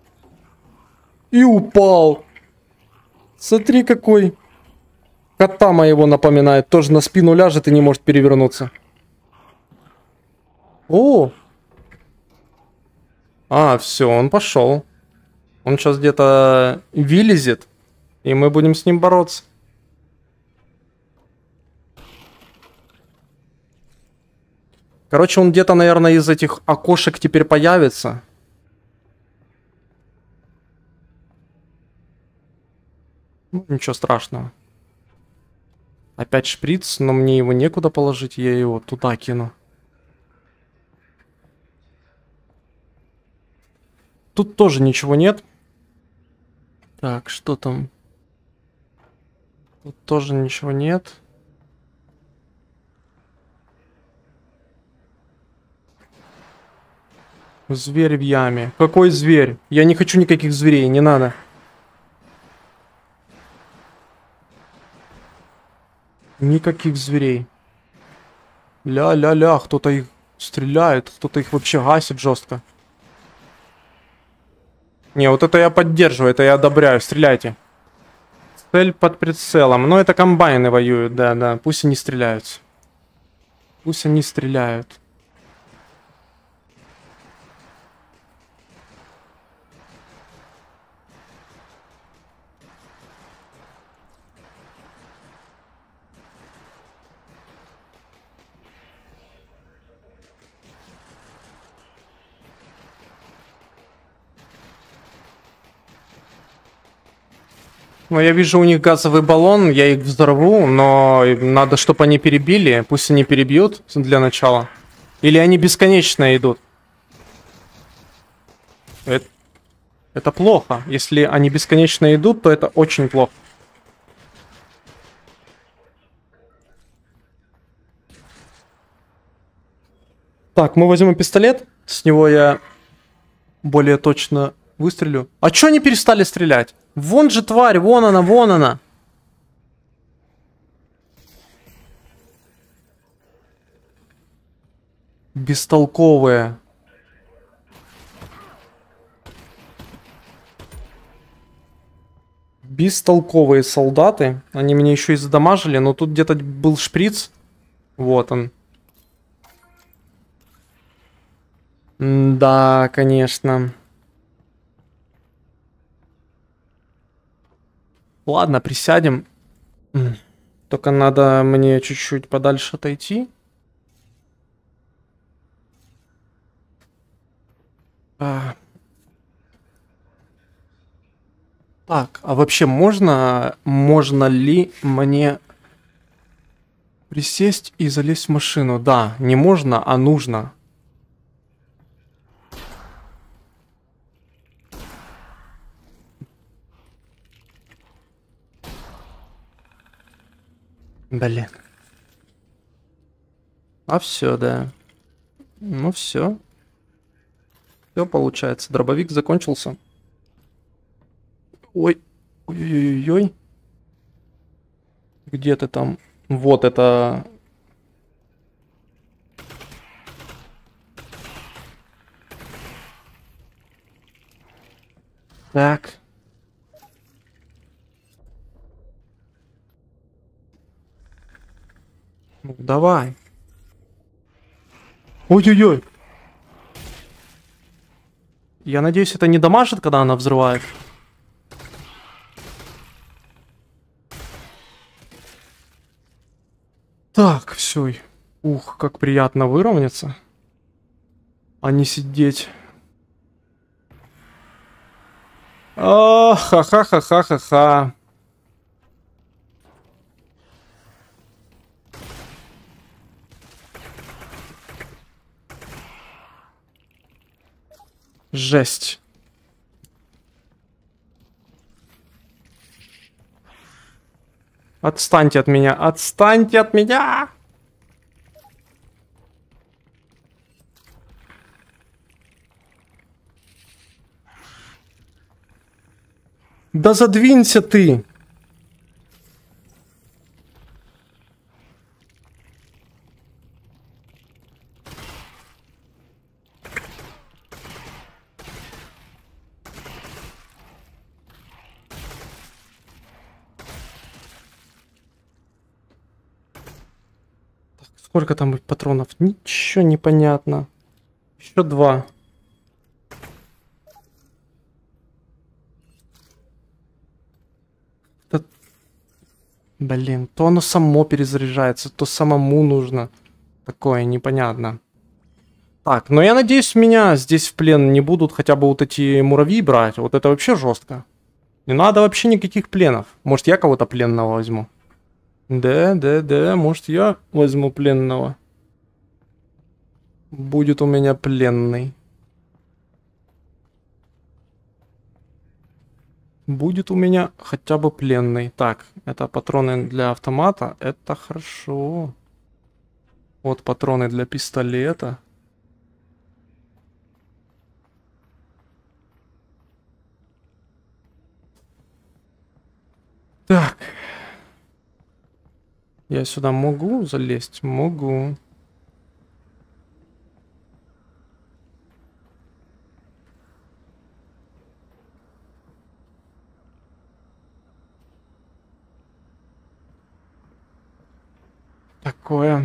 И упал. Смотри, какой. Кота моего напоминает. Тоже на спину ляжет и не может перевернуться. О! А, все, он пошел. Он сейчас где-то вылезет, и мы будем с ним бороться. Короче, он где-то, наверное, из этих окошек теперь появится. Ну, ничего страшного. Опять шприц, но мне его некуда положить, я его туда кину. Тут тоже ничего нет. Так, что там? Тут тоже ничего нет. Зверь в яме. Какой зверь? Я не хочу никаких зверей, не надо. Никаких зверей. Ля-ля-ля, кто-то их стреляет, кто-то их вообще гасит жестко. Не, вот это я поддерживаю, это я одобряю, стреляйте. Цель под прицелом. Но это комбайны воюют, да-да, пусть они стреляют. Пусть они стреляют. Ну, я вижу у них газовый баллон, я их взорву, но надо, чтобы они перебили. Пусть они перебьют для начала. Или они бесконечно идут. Это, это плохо. Если они бесконечно идут, то это очень плохо. Так, мы возьмем пистолет. С него я более точно выстрелю. А чё они перестали стрелять? Вон же тварь, вон она, вон она. Бестолковые. Бестолковые солдаты. Они меня еще и задамажили, но тут где-то был шприц. Вот он. Да, конечно. Ладно, присядем. Только надо мне чуть-чуть подальше отойти. А... Так, а вообще можно, можно ли мне присесть и залезть в машину? Да, не можно, а нужно. Блин. А все, да. Ну все. Все получается. Дробовик закончился. Ой. Ой-ой-ой. Где ты там? Вот это... Так. Ну, давай. Ой-ой-ой. Я надеюсь, это не дамажит, когда она взрывает. Так, все. Ух, как приятно выровняться. А не сидеть. А, ха-ха-ха-ха-ха-ха. Жесть. Отстаньте от меня, отстаньте от меня! Да задвинься ты! Сколько там патронов? Ничего не понятно. Еще два. Это... Блин, то оно само перезаряжается, то самому нужно. Такое непонятно. Так, но я надеюсь, меня здесь в плен не будут хотя бы вот эти муравьи брать. Вот это вообще жестко. Не надо вообще никаких пленов. Может, я кого-то пленного возьму? Да, да, да, может, я возьму пленного. Будет у меня пленный. Будет у меня хотя бы пленный. Так, это патроны для автомата. Это хорошо. Вот патроны для пистолета. Так. Я сюда могу залезть? Могу. Такое.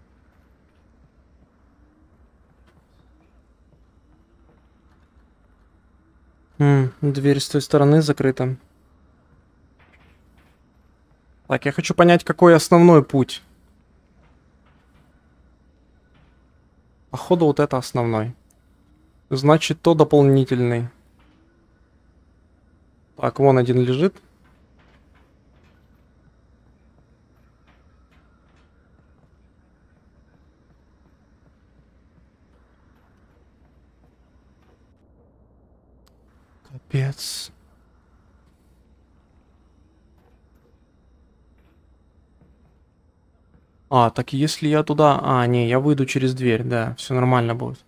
М, дверь с той стороны закрыта. Так, я хочу понять, какой основной путь. Походу, вот это основной. Значит, то дополнительный. Так, вон один лежит. Капец. А, так если я туда... А, не, я выйду через дверь, да, все нормально будет.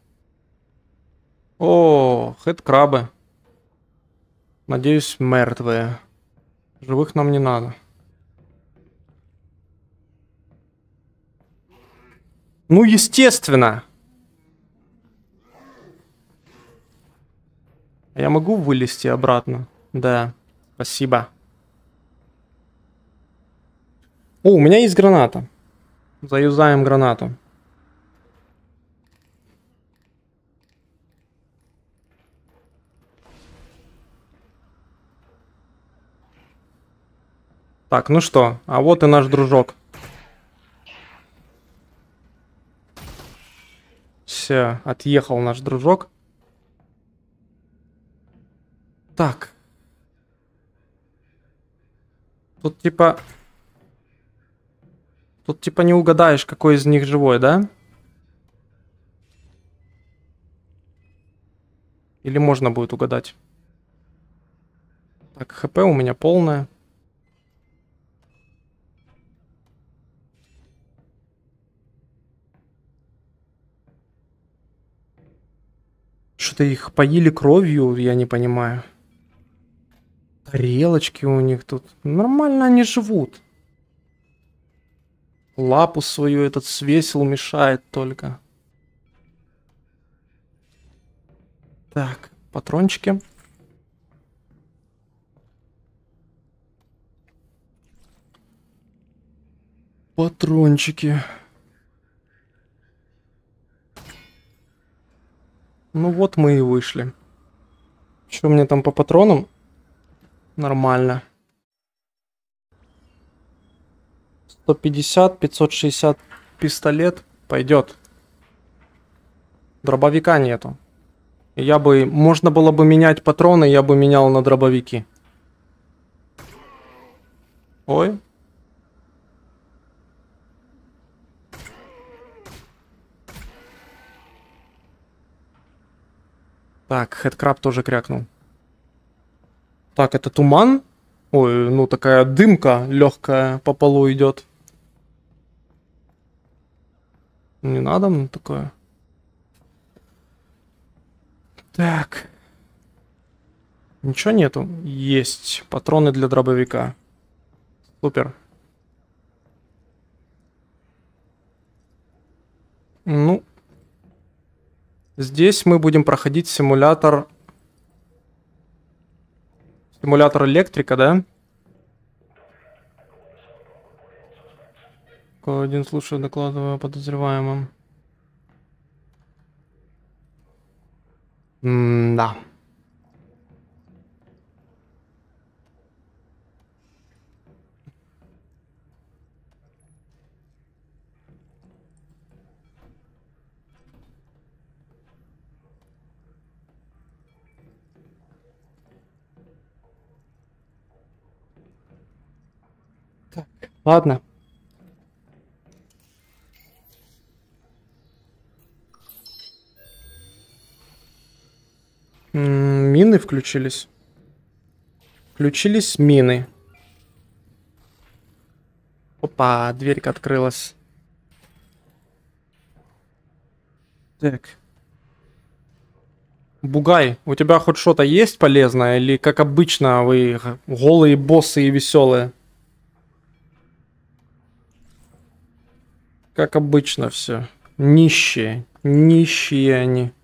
О, хэдкрабы. Надеюсь, мертвые. Живых нам не надо. Ну, естественно. Я могу вылезти обратно? Да, спасибо. О, у меня есть граната. Заюзаем гранату. Так, ну что, а вот и наш дружок. Все, отъехал наш дружок. Так. Тут типа... Тут типа не угадаешь, какой из них живой, да? Или можно будет угадать? Так, хп у меня полное. Что-то их поили кровью, я не понимаю. Тарелочки у них тут. Нормально они живут. Лапу свою этот свесил, мешает только. Так, патрончики. Патрончики. Ну вот мы и вышли. Что мне там по патронам? Нормально. сто пятьдесят, пятьсот шестьдесят пистолет. Пойдет. Дробовика нету. Я бы... Можно было бы менять патроны, я бы менял на дробовики. Ой. Так, хэдкраб тоже крякнул. Так, это туман? Ой, ну такая дымка легкая по полу идет. Не надо мне такое. Так. Ничего нету. Есть патроны для дробовика. Супер. Ну. Здесь мы будем проходить симулятор... Симулятор электрика, да? Один слушаю, докладываю о подозреваемом. М-да. Так, ладно. М, мины включились. Включились мины. Опа, дверька открылась. Так. Бугай, у тебя хоть что-то есть полезное? Или, как обычно, вы голые боссы и веселые? Как обычно все. Нищие. Нищие они.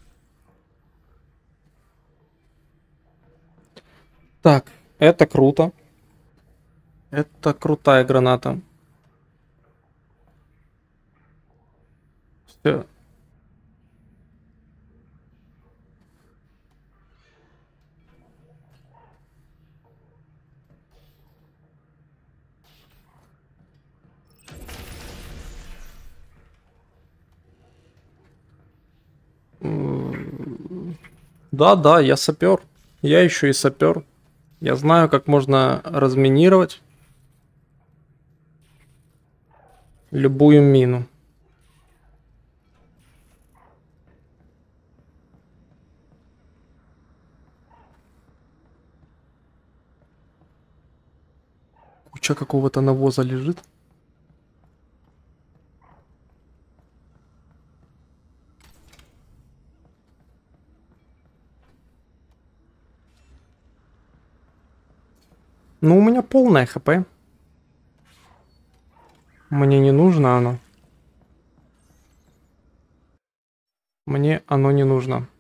Так, это круто. Это крутая граната. Всё. Да, да, я сапер. Я еще и сапер. Я знаю, как можно разминировать любую мину. Куча какого-то навоза лежит. Ну, у меня полное хп. Мне не нужно оно. Мне оно не нужно.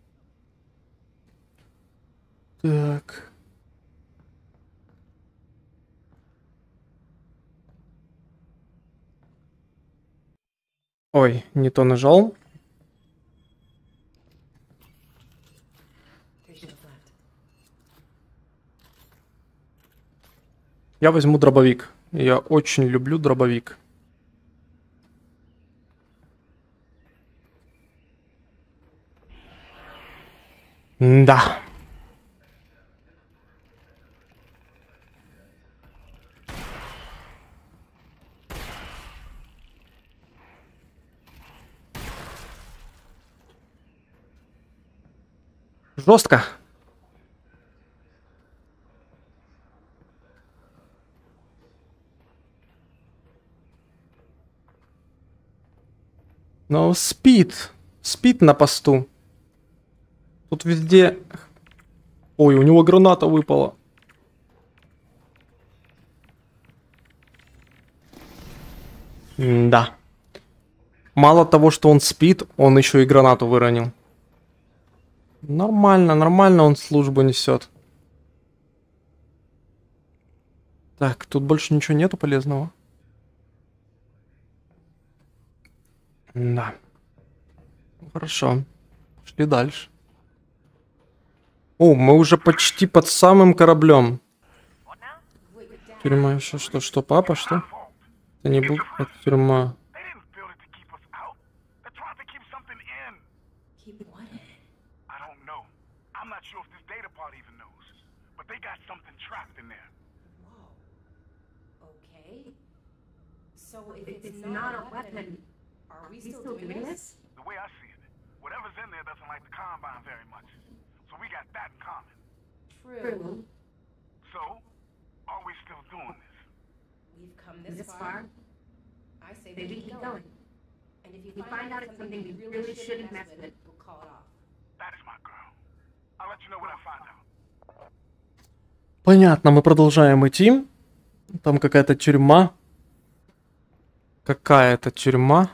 Так. Ой, не то нажал. Я возьму дробовик. Я очень люблю дробовик. Да. Жестко. Но спит. Спит на посту. Тут везде... Ой, у него граната выпала. Да. Мало того, что он спит, он еще и гранату выронил. Нормально, нормально он службу несет. Так, тут больше ничего нету полезного. Да. Хорошо. Шли дальше. О, мы уже почти под самым кораблем. Тюрьма, что, что, что, папа, что? Это не был, это тюрьма. So if it's not a weapon, are we still doing this? The way I see it, whatever's in there doesn't like the Combine very much. So we got that in common. True. So, are we still doing this? We've come this, this far. I say we keep going. And if you find out it's something we really shouldn't mess with, we'll call it off. That is my girl. I'll let you know when I find out. Понятно, мы продолжаем идти. Там какая-то тюрьма. Какая-то тюрьма.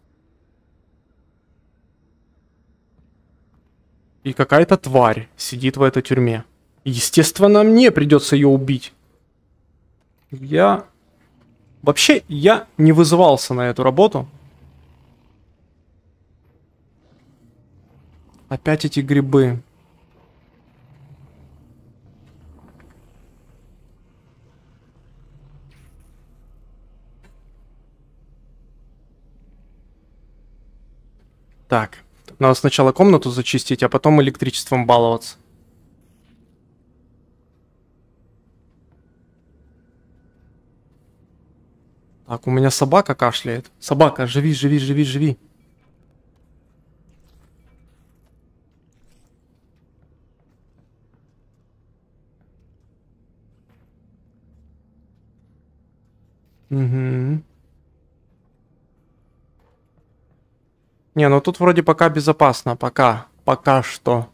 И какая-то тварь сидит в этой тюрьме. Естественно, мне придется ее убить. Я Вообще, я не вызывался на эту работу. Опять эти грибы. Так, надо сначала комнату зачистить, а потом электричеством баловаться. Так, у меня собака кашляет. Собака, живи, живи, живи, живи. Угу. Не, ну тут вроде пока безопасно, пока, пока что.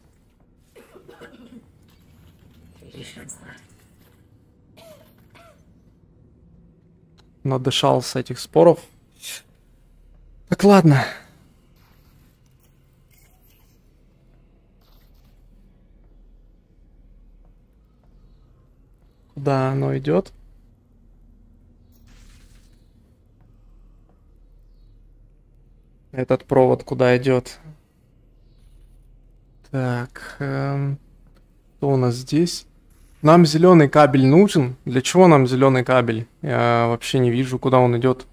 Надышался этих споров. Так, ладно. Куда оно идет? Этот провод куда идет? Так, эм, что у нас здесь? Нам зеленый кабель нужен. Для чего нам зеленый кабель? Я вообще не вижу, куда он идет.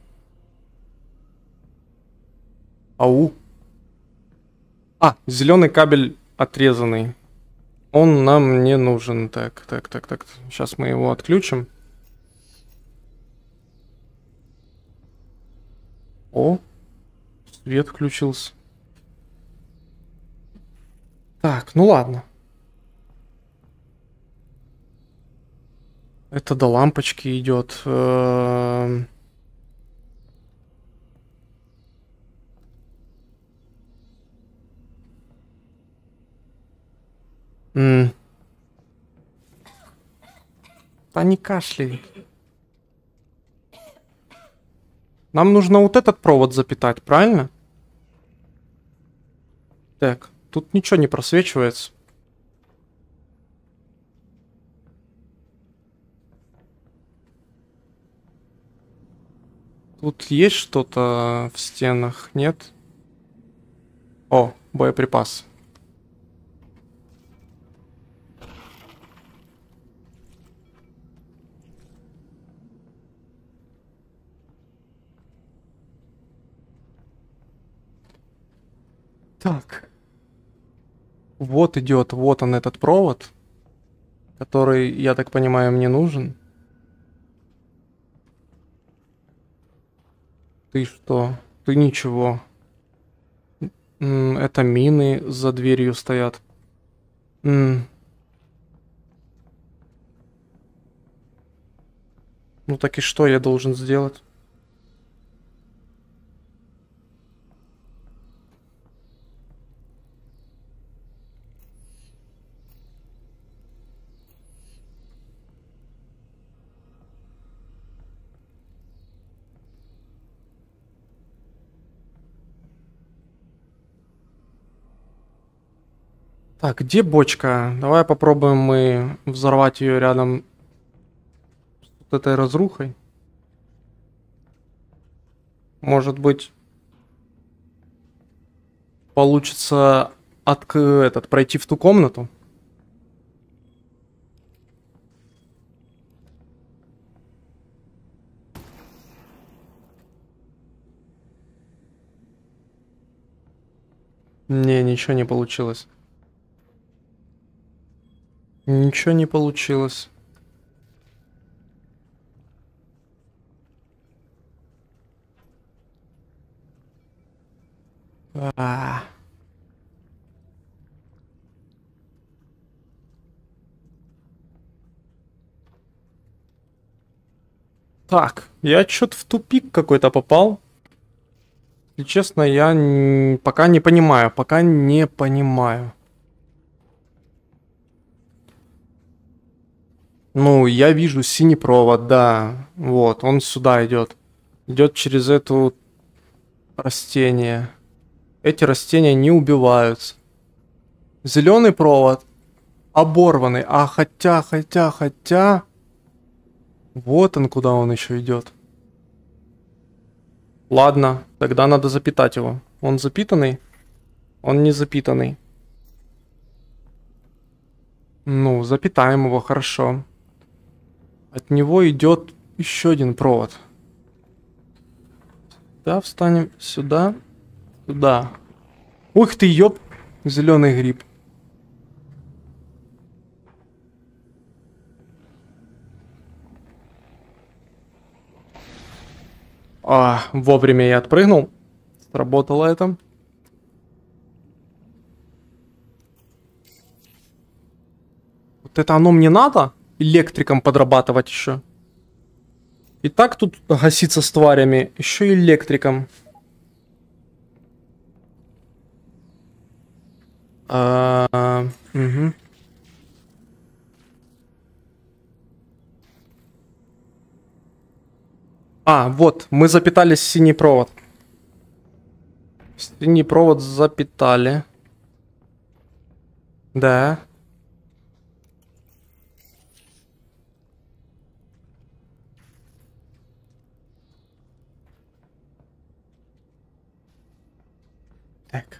Ау. А, зеленый кабель отрезанный. Он нам не нужен. Так, так, так, так. Сейчас мы его отключим. О, свет включился. Так, ну ладно. Это до лампочки идет. Эм. М. Да не кашляй. Нам нужно вот этот провод запитать, правильно? Так, тут ничего не просвечивается. Тут есть что-то в стенах, нет? О, боеприпас. Так. Вот идет, вот он этот провод, который, я так понимаю, мне нужен. Ты что? Ты ничего. М, это мины за дверью стоят. М. Ну так и что я должен сделать? Так, где бочка? Давай попробуем мы взорвать ее рядом с вот этой разрухой. Может быть, получится от, этот, пройти в ту комнату? Не, ничего не получилось. Ничего не получилось. А. Так, я что-то в тупик какой-то попал. Если честно, я н- пока не понимаю, пока не понимаю. Ну, я вижу синий провод, да. Вот, он сюда идет. Идет через это растение. Эти растения не убиваются. Зеленый провод оборванный. А хотя, хотя, хотя... Вот он, куда он еще идет. Ладно, тогда надо запитать его. Он запитанный? Он не запитанный. Ну, запитаем его, хорошо. От него идет еще один провод. Да, встанем сюда. Сюда. Ух ты, ёп. Зеленый гриб. А, вовремя я отпрыгнул. Сработало это. Вот это оно мне надо? Электриком подрабатывать еще. И так тут гаситься с тварями. Еще электриком. А, угу. А, вот, мы запитали синий провод. Синий провод запитали. Да. Так.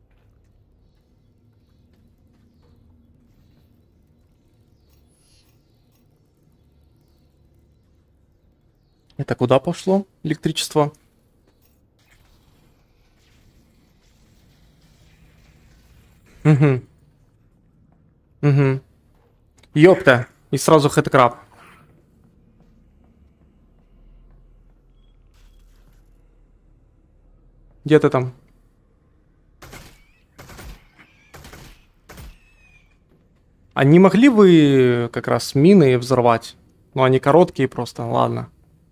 Это куда пошло электричество? Угу. Угу. Ёпта. И сразу хэдкраб. Где ты там? А не могли вы как раз мины взорвать? Ну, они короткие просто, ладно.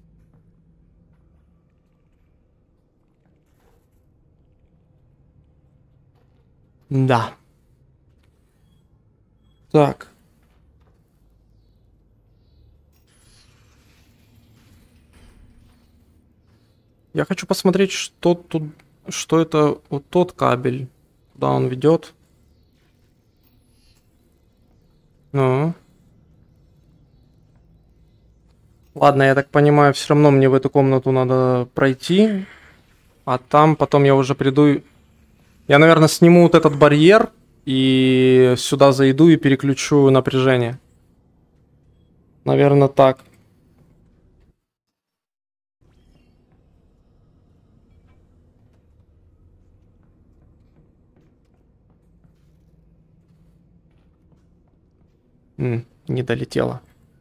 Да. Так. Я хочу посмотреть, что тут, что это вот тот кабель, куда он ведет. Ну. Ладно, я так понимаю, все равно мне в эту комнату надо пройти, а там потом я уже приду. Я, наверное, сниму вот этот барьер и сюда зайду и переключу напряжение. Наверное, так. М, не долетело.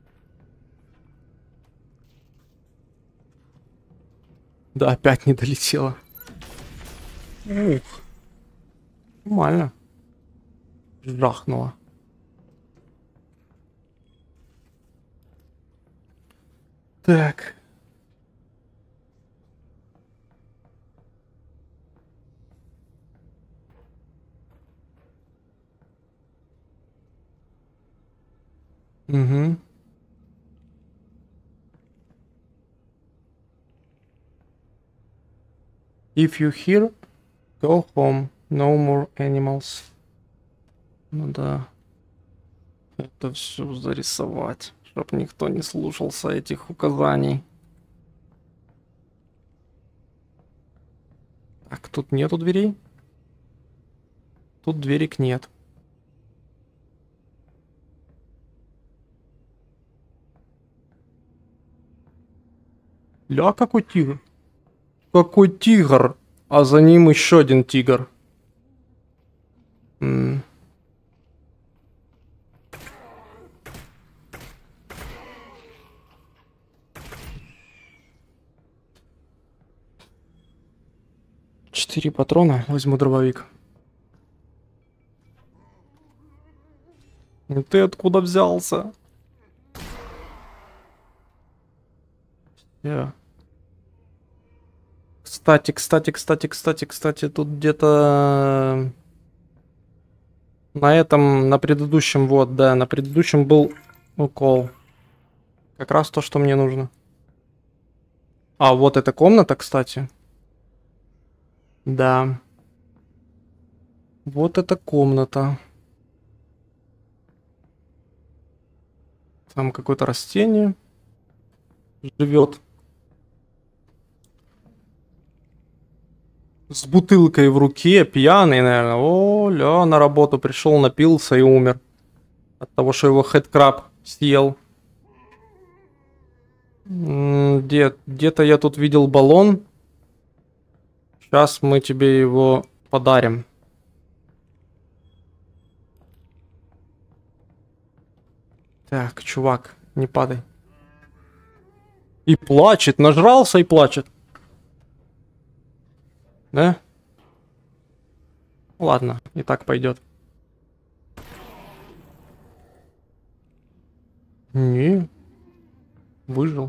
Да, опять не долетело. Ух. Нормально. Жахнуло. Так. Угу. If you hear, go home. No more animals. Надо это все зарисовать, чтобы никто не слушался этих указаний. Так, тут нету дверей? Тут дверек нет. Ля, какой тигр? Какой тигр? А за ним еще один тигр. М. Четыре патрона. Возьму дробовик. Ну ты откуда взялся? Yeah. Кстати, кстати, кстати, кстати, кстати, тут где-то на этом, на предыдущем, вот, да, на предыдущем был укол. Как раз то, что мне нужно. А, вот эта комната, кстати. Да. Вот эта комната. Там какое-то растение живет. С бутылкой в руке, пьяный, наверное. О, ля, на работу пришел, напился и умер. От того, что его хэдкраб съел. Где, где-то я тут видел баллон. Сейчас мы тебе его подарим. Так, чувак, не падай. И плачет, нажрался и плачет. Да? Ладно, и так пойдет. Не, выжил.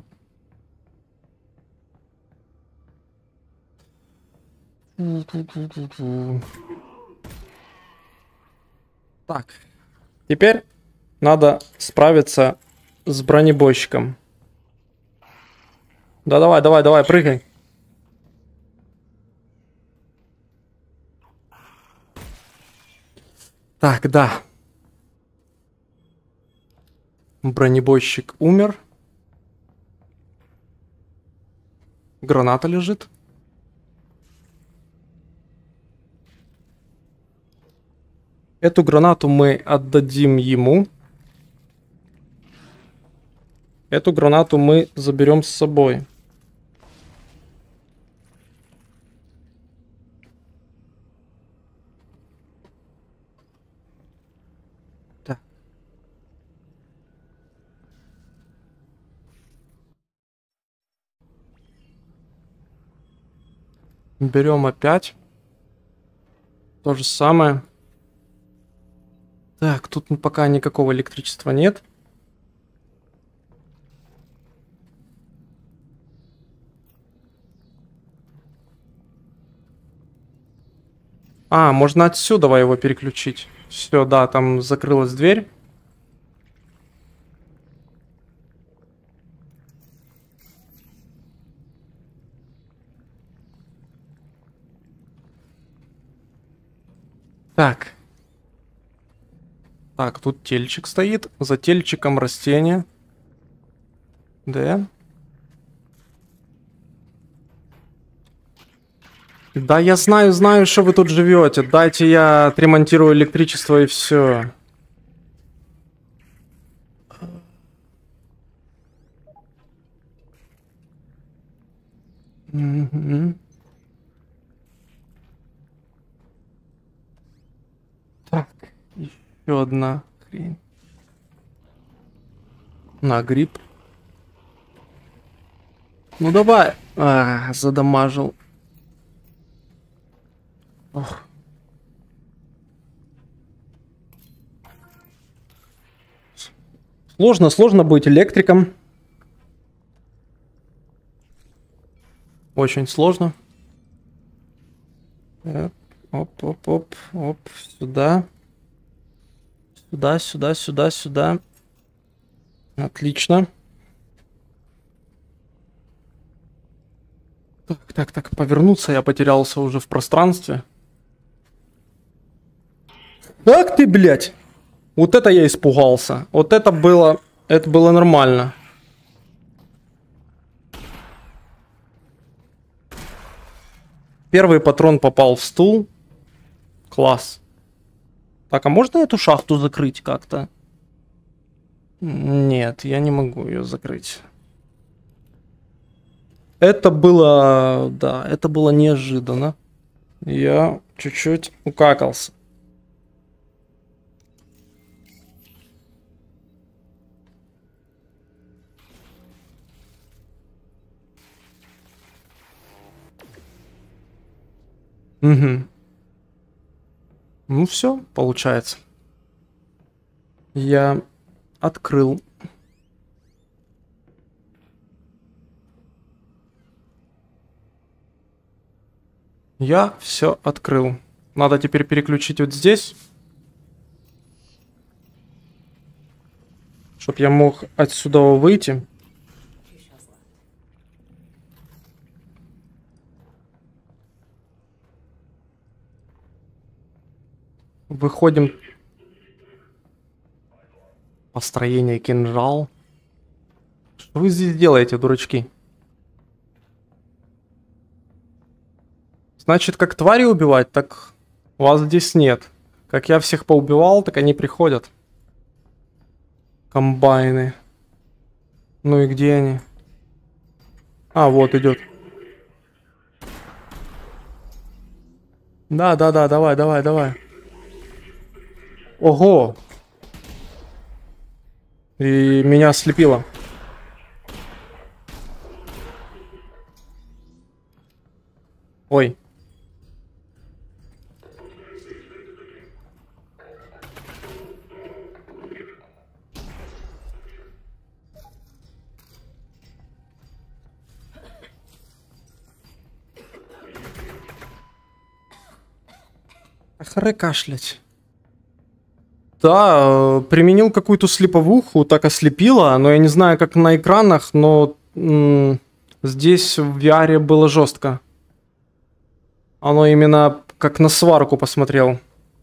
Так, теперь надо справиться с бронебойщиком. Да давай, давай, давай, прыгай. Так, да. Бронебойщик умер. Граната лежит. Эту гранату мы отдадим ему. Эту гранату мы заберем с собой. Так. Берем опять. То же самое. Так, тут пока никакого электричества нет. А, можно отсюда его переключить. Все, да, там закрылась дверь. Так. Так, тут тельчик стоит. За тельчиком растение. Да. Да, я знаю, знаю, что вы тут живете. Дайте я отремонтирую электричество и все. Угу. Так, еще одна хрень. На, гриб. Ну давай. А, задамажил. Ох. Сложно, сложно быть электриком. Очень сложно. Так, оп, оп, оп, оп, сюда. Сюда, сюда, сюда, сюда. Отлично. Так, так, так, повернуться, я потерялся уже в пространстве. Ах ты, блядь! Вот это я испугался. Вот это было... Это было нормально. Первый патрон попал в стул. Класс. Так, а можно эту шахту закрыть как-то? Нет, я не могу ее закрыть. Это было... Да, это было неожиданно. Я чуть-чуть укакался. Угу. Ну все, получается. Я открыл. Я все открыл. Надо теперь переключить вот здесь. Чтоб я мог отсюда выйти. Выходим. Построение кинжал. Что вы здесь делаете, дурачки? Значит, как твари убивать, так вас здесь нет. Как я всех поубивал, так они приходят. Комбайны. Ну и где они? А, вот идет. Да, да, да, давай, давай, давай. Ого! И меня ослепило. Ой. Харе кашлять. Да, э, применил какую-то слеповуху, так ослепило, но я не знаю, как на экранах, но м, здесь в ви ар было жестко. Оно именно как на сварку посмотрел.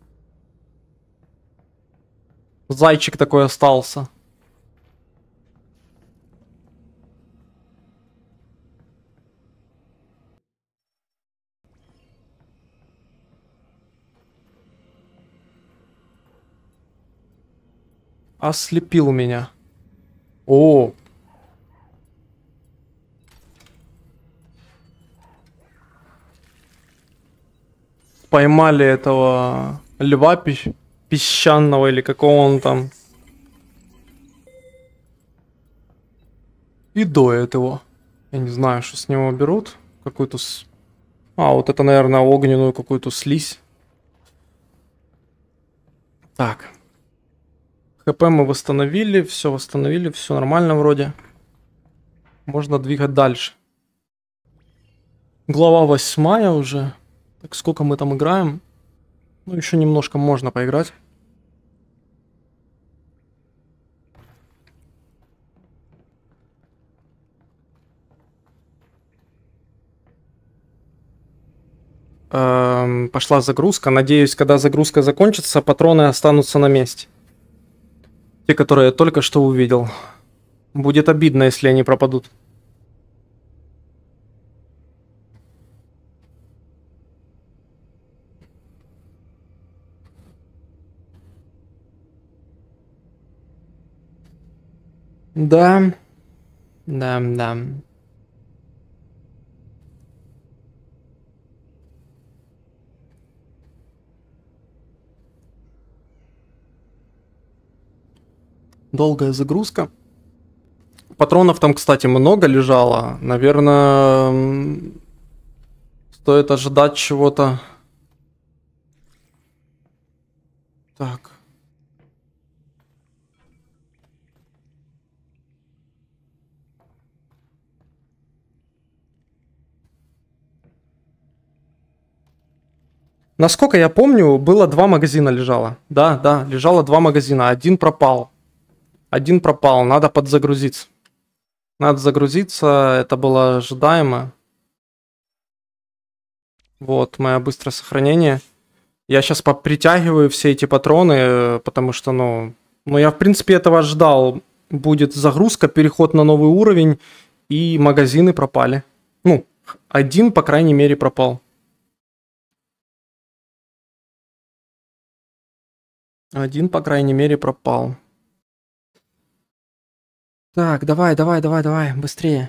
Зайчик такой остался. Ослепил меня. О! Поймали этого льва пищ- песчаного или какого он там. И доят его. Я не знаю, что с него берут. Какую-то... С... А, вот это, наверное, огненную какую-то слизь. Так. ХП мы восстановили, все восстановили, все нормально вроде. Можно двигать дальше. Глава восьмая уже. Так, сколько мы там играем? Ну, еще немножко можно поиграть. Эм, пошла загрузка. Надеюсь, когда загрузка закончится, патроны останутся на месте. Те, которые я только что увидел. Будет обидно, если они пропадут. Да. Да, да. Долгая загрузка. Патронов там, кстати, много лежало. Наверное, м, стоит ожидать чего-то. Так. Насколько я помню, было два магазина лежало. Да, да, лежало два магазина. Один пропал. Один пропал. Надо подзагрузиться. Надо загрузиться. Это было ожидаемо. Вот, мое быстрое сохранение. Я сейчас попритягиваю все эти патроны, э, потому что, ну... Ну, я, в принципе, этого ожидал. Будет загрузка, переход на новый уровень, и магазины пропали. Ну, один, по крайней мере, пропал. Один, по крайней мере, пропал. Так, давай, давай, давай, давай, быстрее.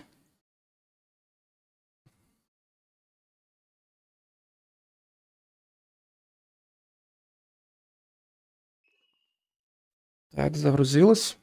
Так, загрузилось.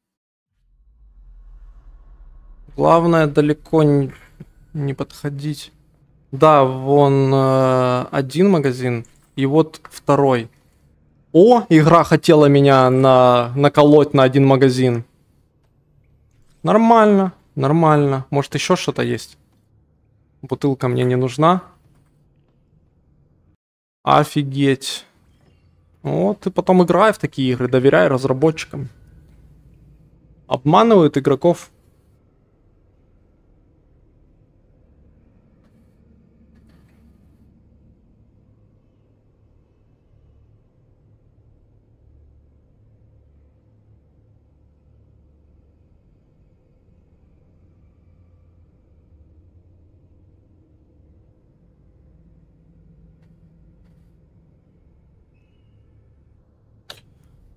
Главное, далеко не, не подходить. Да, вон э, один магазин, и вот второй. О, игра хотела меня на, наколоть на один магазин. Нормально, нормально. Может, еще что-то есть? Бутылка мне не нужна. Офигеть. Вот, и потом играй в такие игры, доверяй разработчикам. Обманывают игроков.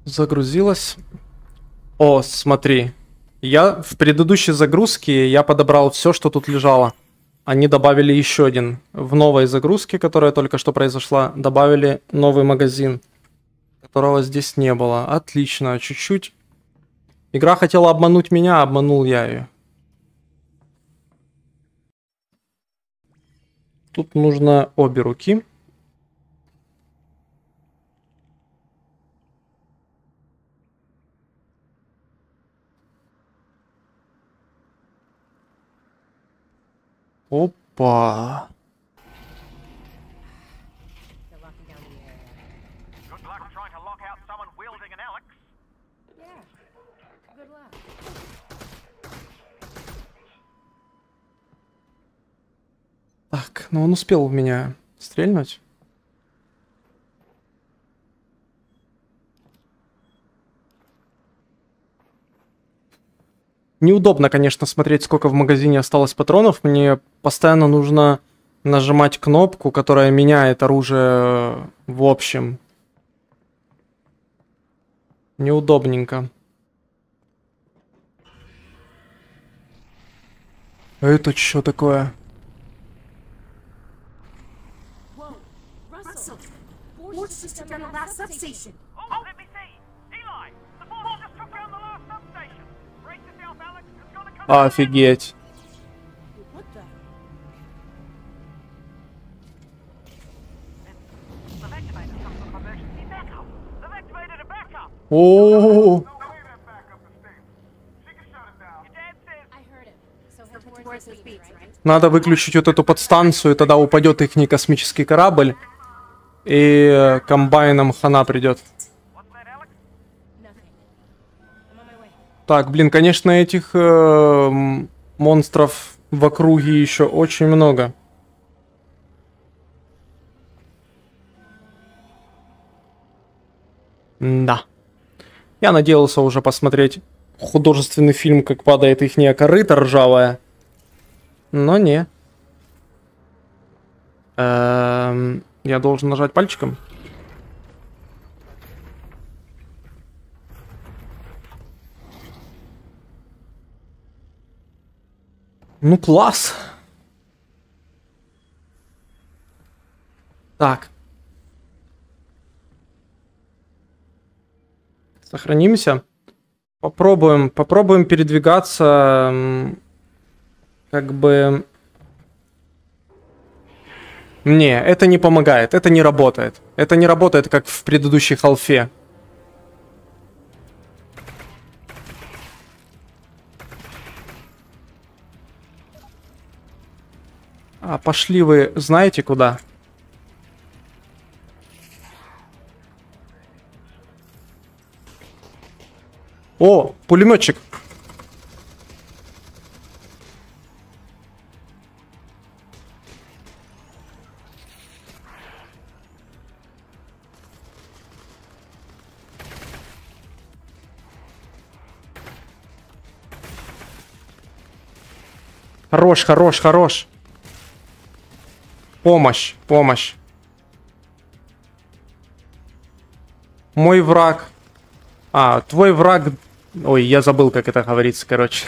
Загрузилась. О, смотри. Я в предыдущей загрузке я подобрал все, что тут лежало. Они добавили еще один. В новой загрузке, которая только что произошла, добавили новый магазин, которого здесь не было. Отлично, чуть-чуть. Игра хотела обмануть меня, обманул я ее. Тут нужно обе руки. Опа. They're locking down the area. Good luck trying to lock out someone wielding an Alex. Yeah. Good luck. Так, ну он успел в меня стрельнуть. Неудобно, конечно, смотреть, сколько в магазине осталось патронов. Мне постоянно нужно нажимать кнопку, которая меняет оружие в общем. Неудобненько. Это что такое? Whoa, Russell! Force just took down the last substation. Oh, let me see. Eli, the Force just took down the last substation. Brace yourself, Alex. It's gonna come. Офигеть. What the? They've activated some sort of emergency backup. They've activated a backup. О, No way that backup is stable. She can shut it down. Your dad says. I heard him. So head towards the beach, right? надо выключить вот эту подстанцию, и тогда упадет их космический корабль, и комбайном хана придет. What's that, Alex? Nothing. I'm on my way. Так, блин, конечно, этих э, м, монстров в округе еще очень много. Да. Я надеялся уже посмотреть художественный фильм, как падает ихняя корыта ржавая. Но не. Эм, я должен нажать пальчиком. Ну, класс. Так. Сохранимся. Попробуем, попробуем передвигаться, м, как бы... Не, это не помогает, это не работает. Это не работает, как в предыдущей халфе. А пошли вы знаете куда? О, пулеметчик. Хорош, хорош, хорош. Помощь, помощь. Мой враг. А, твой враг... Ой, я забыл, как это говорится, короче.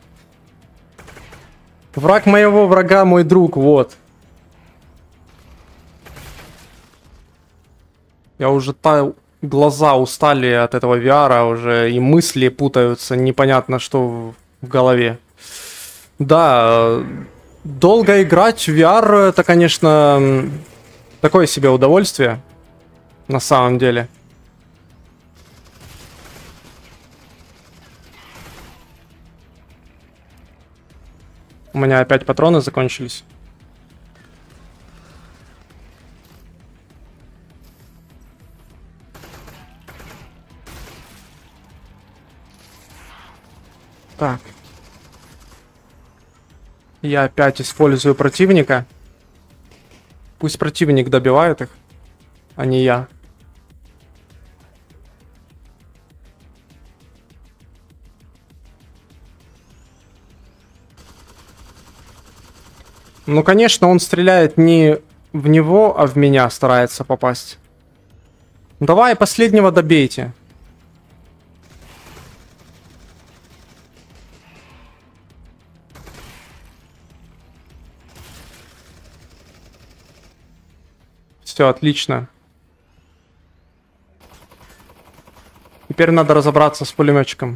Враг моего врага, мой друг, вот. Я уже та... Глаза устали от этого ви ар, уже и мысли путаются, непонятно, что в, в голове. Да, долго играть в ви ар, это, конечно, такое себе удовольствие, на самом деле. У меня опять патроны закончились. Так. Я опять использую противника. Пусть противник добивает их, а не я. Ну, конечно, он стреляет не в него, а в меня старается попасть. Давай, последнего добейте. Все, отлично. Теперь надо разобраться с пулеметчиком.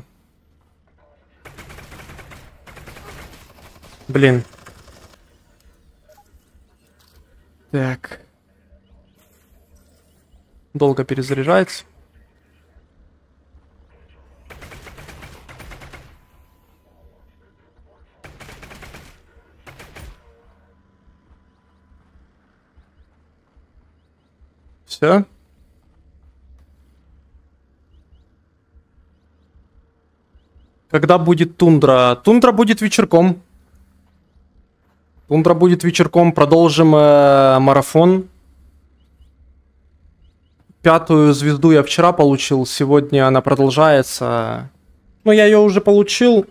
Блин. Так. Долго перезаряжается. Все. Когда будет тундра? Тундра будет вечерком. Тундра будет вечерком. Продолжим э, марафон. Пятую звезду я вчера получил. Сегодня она продолжается. Ну, я ее уже получил.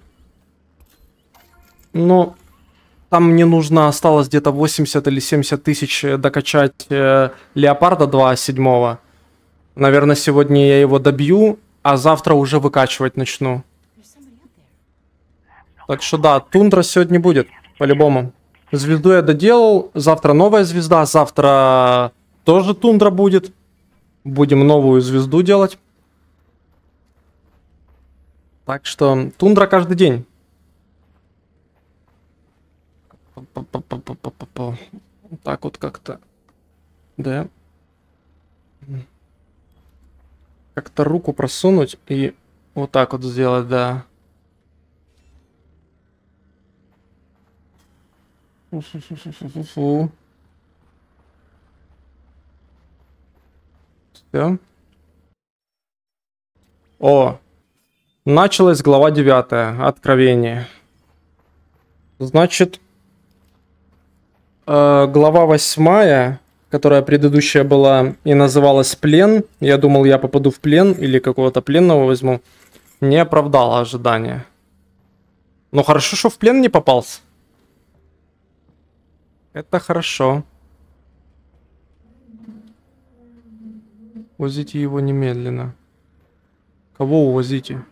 Но там мне нужно осталось где-то восемьдесят или семьдесят тысяч докачать э, Леопарда два седьмого. Наверное, сегодня я его добью, а завтра уже выкачивать начну. Так что да, тундра сегодня будет, по-любому. Звезду я доделал, завтра новая звезда, завтра тоже тундра будет. Будем новую звезду делать. Так что тундра каждый день. Так вот как-то. Да. Как-то руку просунуть и вот так вот сделать, да. Фу-фу-фу-фу-фу-фу. Все. О, началась глава девятая. Откровение. Значит, э, глава восьмая, которая предыдущая была и называлась «Плен». Я думал, я попаду в плен или какого-то пленного возьму. Не оправдала ожидания. Но хорошо, что в плен не попался. Это хорошо. Увозите его немедленно. Кого увозите?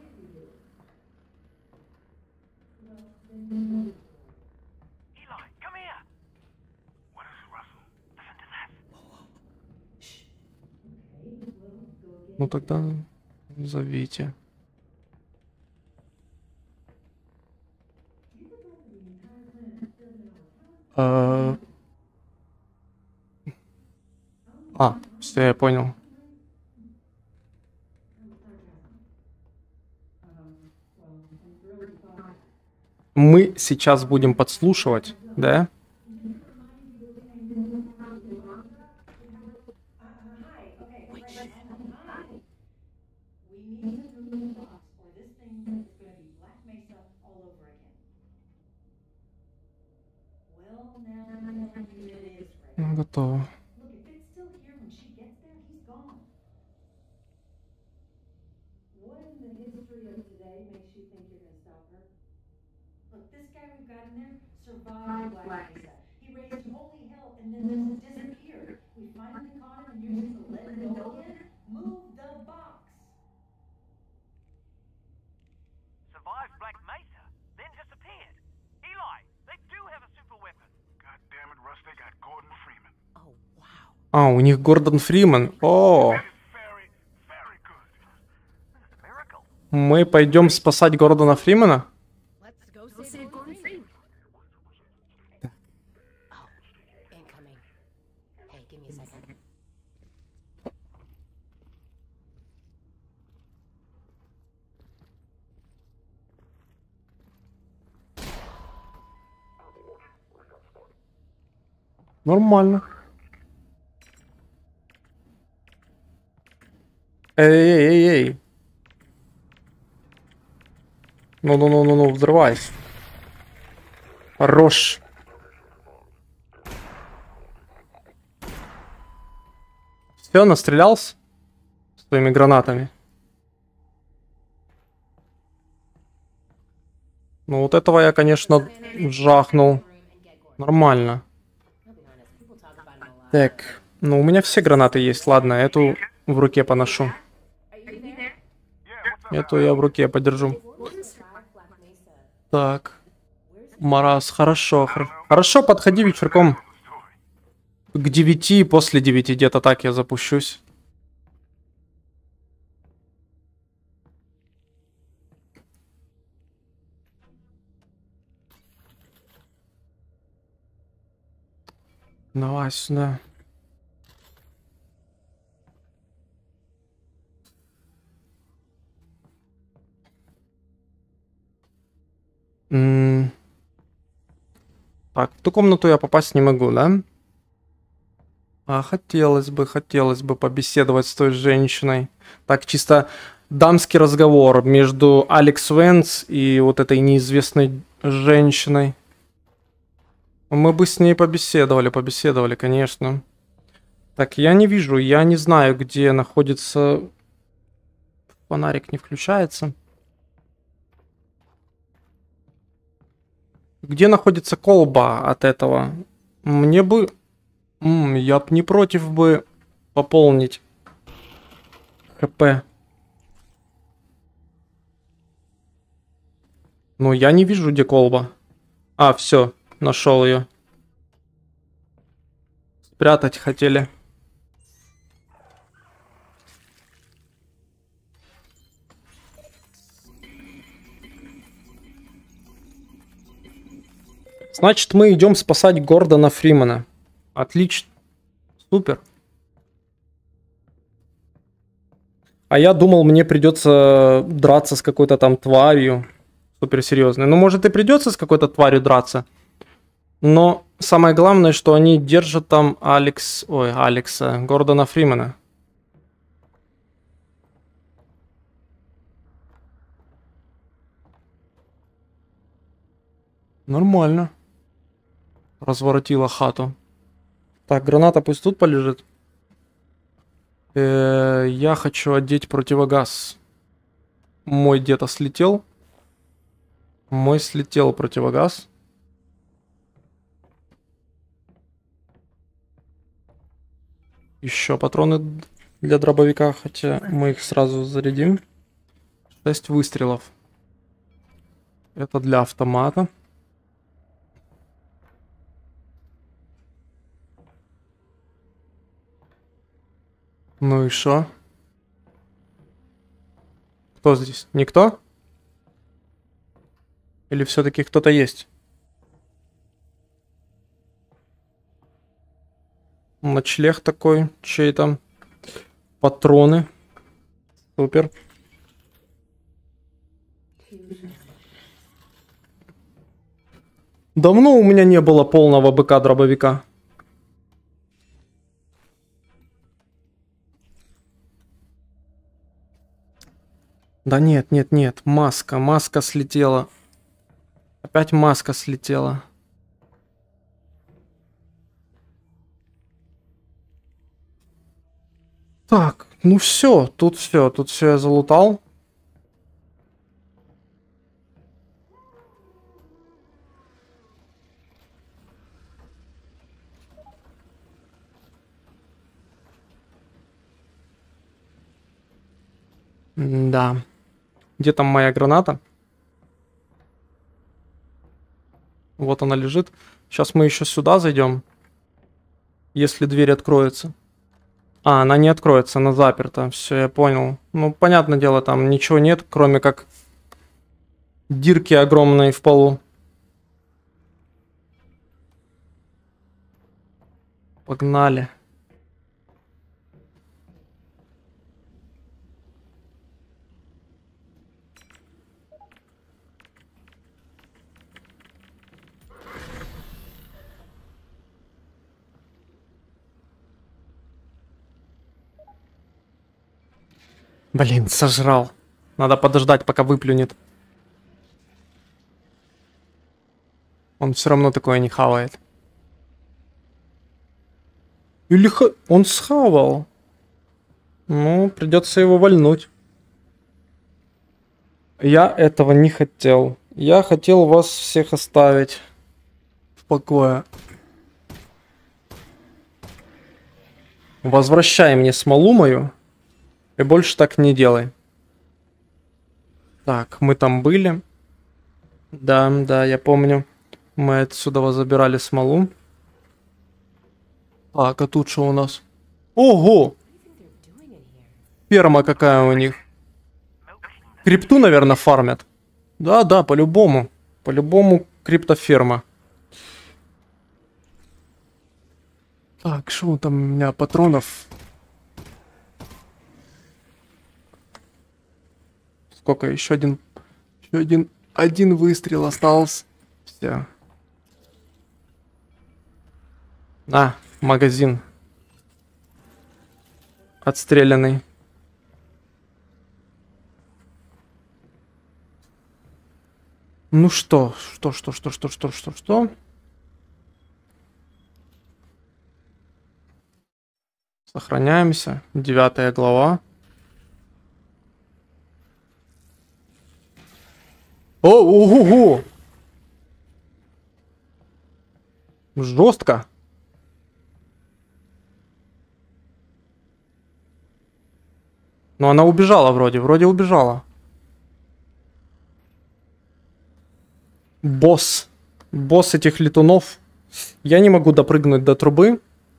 Ну тогда зовите. А, а все, я понял. Мы сейчас будем подслушивать, да? Готово. А, у них Гордон Фриман. О, мы пойдем спасать Гордона Фримана? Нормально. Эй-эй-эй-эй. Ну-ну-ну-ну-ну, взрывайся. Хорош. Все, настрелялся? С твоими гранатами. Ну вот этого я, конечно, жахнул. Нормально. Так, ну у меня все гранаты есть. Ладно, эту в руке поношу. Эту я в руке подержу. Так. Марас, хорошо. Хорошо, подходи вечерком. К девяти, после девяти где-то так я запущусь. Давай сюда. М. Так, в ту комнату я попасть не могу, да? А хотелось бы, хотелось бы побеседовать с той женщиной. Так, чисто дамский разговор между Алекс Венс и вот этой неизвестной женщиной. Мы бы с ней побеседовали, побеседовали, конечно. Так, я не вижу, я не знаю, где находится... Фонарик не включается. Где находится колба от этого? Мне бы... М, я б не против бы пополнить ХП. Но я не вижу, где колба. А, все, нашел ее. Спрятать хотели. Значит, мы идем спасать Гордона Фримена. Отлично. Супер. А я думал, мне придется драться с какой-то там тварью. Супер серьезной. Ну, может, и придется с какой-то тварью драться. Но самое главное, что они держат там Алекс... Ой, Алекса. Гордона Фримена. Нормально. Разворотила хату. Так, граната пусть тут полежит. Э, я хочу одеть противогаз. Мой где-то слетел. Мой слетел противогаз. Еще патроны для дробовика, хотя мы их сразу зарядим. шесть выстрелов. Это для автомата. Ну и шо? Кто здесь? Никто? Или все-таки кто-то есть? Ночлег такой, чей-то. Патроны. Супер. Давно у меня не было полного БК-дробовика. Да нет, нет, нет. Маска, маска слетела. Опять маска слетела. Так, ну все, тут все, тут все я залутал. Да. Где там моя граната? Вот она лежит. Сейчас мы еще сюда зайдем. Если дверь откроется. А, она не откроется, она заперта. Все, я понял. Ну, понятное дело, там ничего нет, кроме как дырки огромные в полу. Погнали. Блин, сожрал. Надо подождать, пока выплюнет. Он все равно такое не хавает. Или ха... он схавал. Ну, придется его вальнуть. Я этого не хотел. Я хотел вас всех оставить в покое. Возвращай мне смолу мою. И больше так не делай. Так, мы там были. Да, да, я помню. Мы отсюда забирали смолу. Так, а тут что у нас? Ого! Ферма какая у них. Крипту, наверное, фармят. Да, да, по-любому. По-любому криптоферма. Так, что там у меня патронов? Сколько? Еще один... Еще один... Один выстрел остался. Все. А, магазин. Отстрелянный. Ну что, что, что, что, что, что, что, что? Сохраняемся. Девятая глава. О, ого-го! Жестко. Но она убежала вроде, вроде убежала. Босс. Босс этих летунов. Я не могу допрыгнуть до трубы.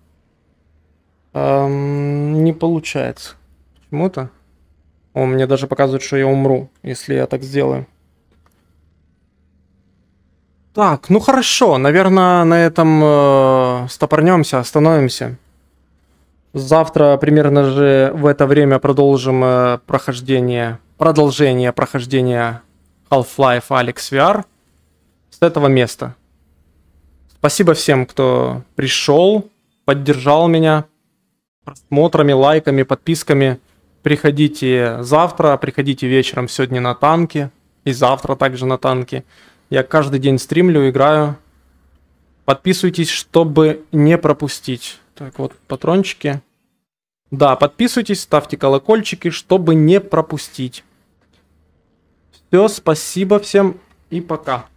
Эм, не получается. Почему-то. О, мне даже показывает, что я умру, если я так сделаю. Так, ну хорошо. Наверное, на этом э, стопорнемся, остановимся. Завтра примерно же в это время продолжим э, прохождение, продолжение прохождения Half-Life Alyx ви ар с этого места. Спасибо всем, кто пришел, поддержал меня просмотрами, лайками, подписками. Приходите завтра, приходите вечером сегодня на танки и завтра также на танки. Я каждый день стримлю, играю. Подписывайтесь, чтобы не пропустить. Так, вот патрончики. Да, подписывайтесь, ставьте колокольчики, чтобы не пропустить. Все, спасибо всем и пока.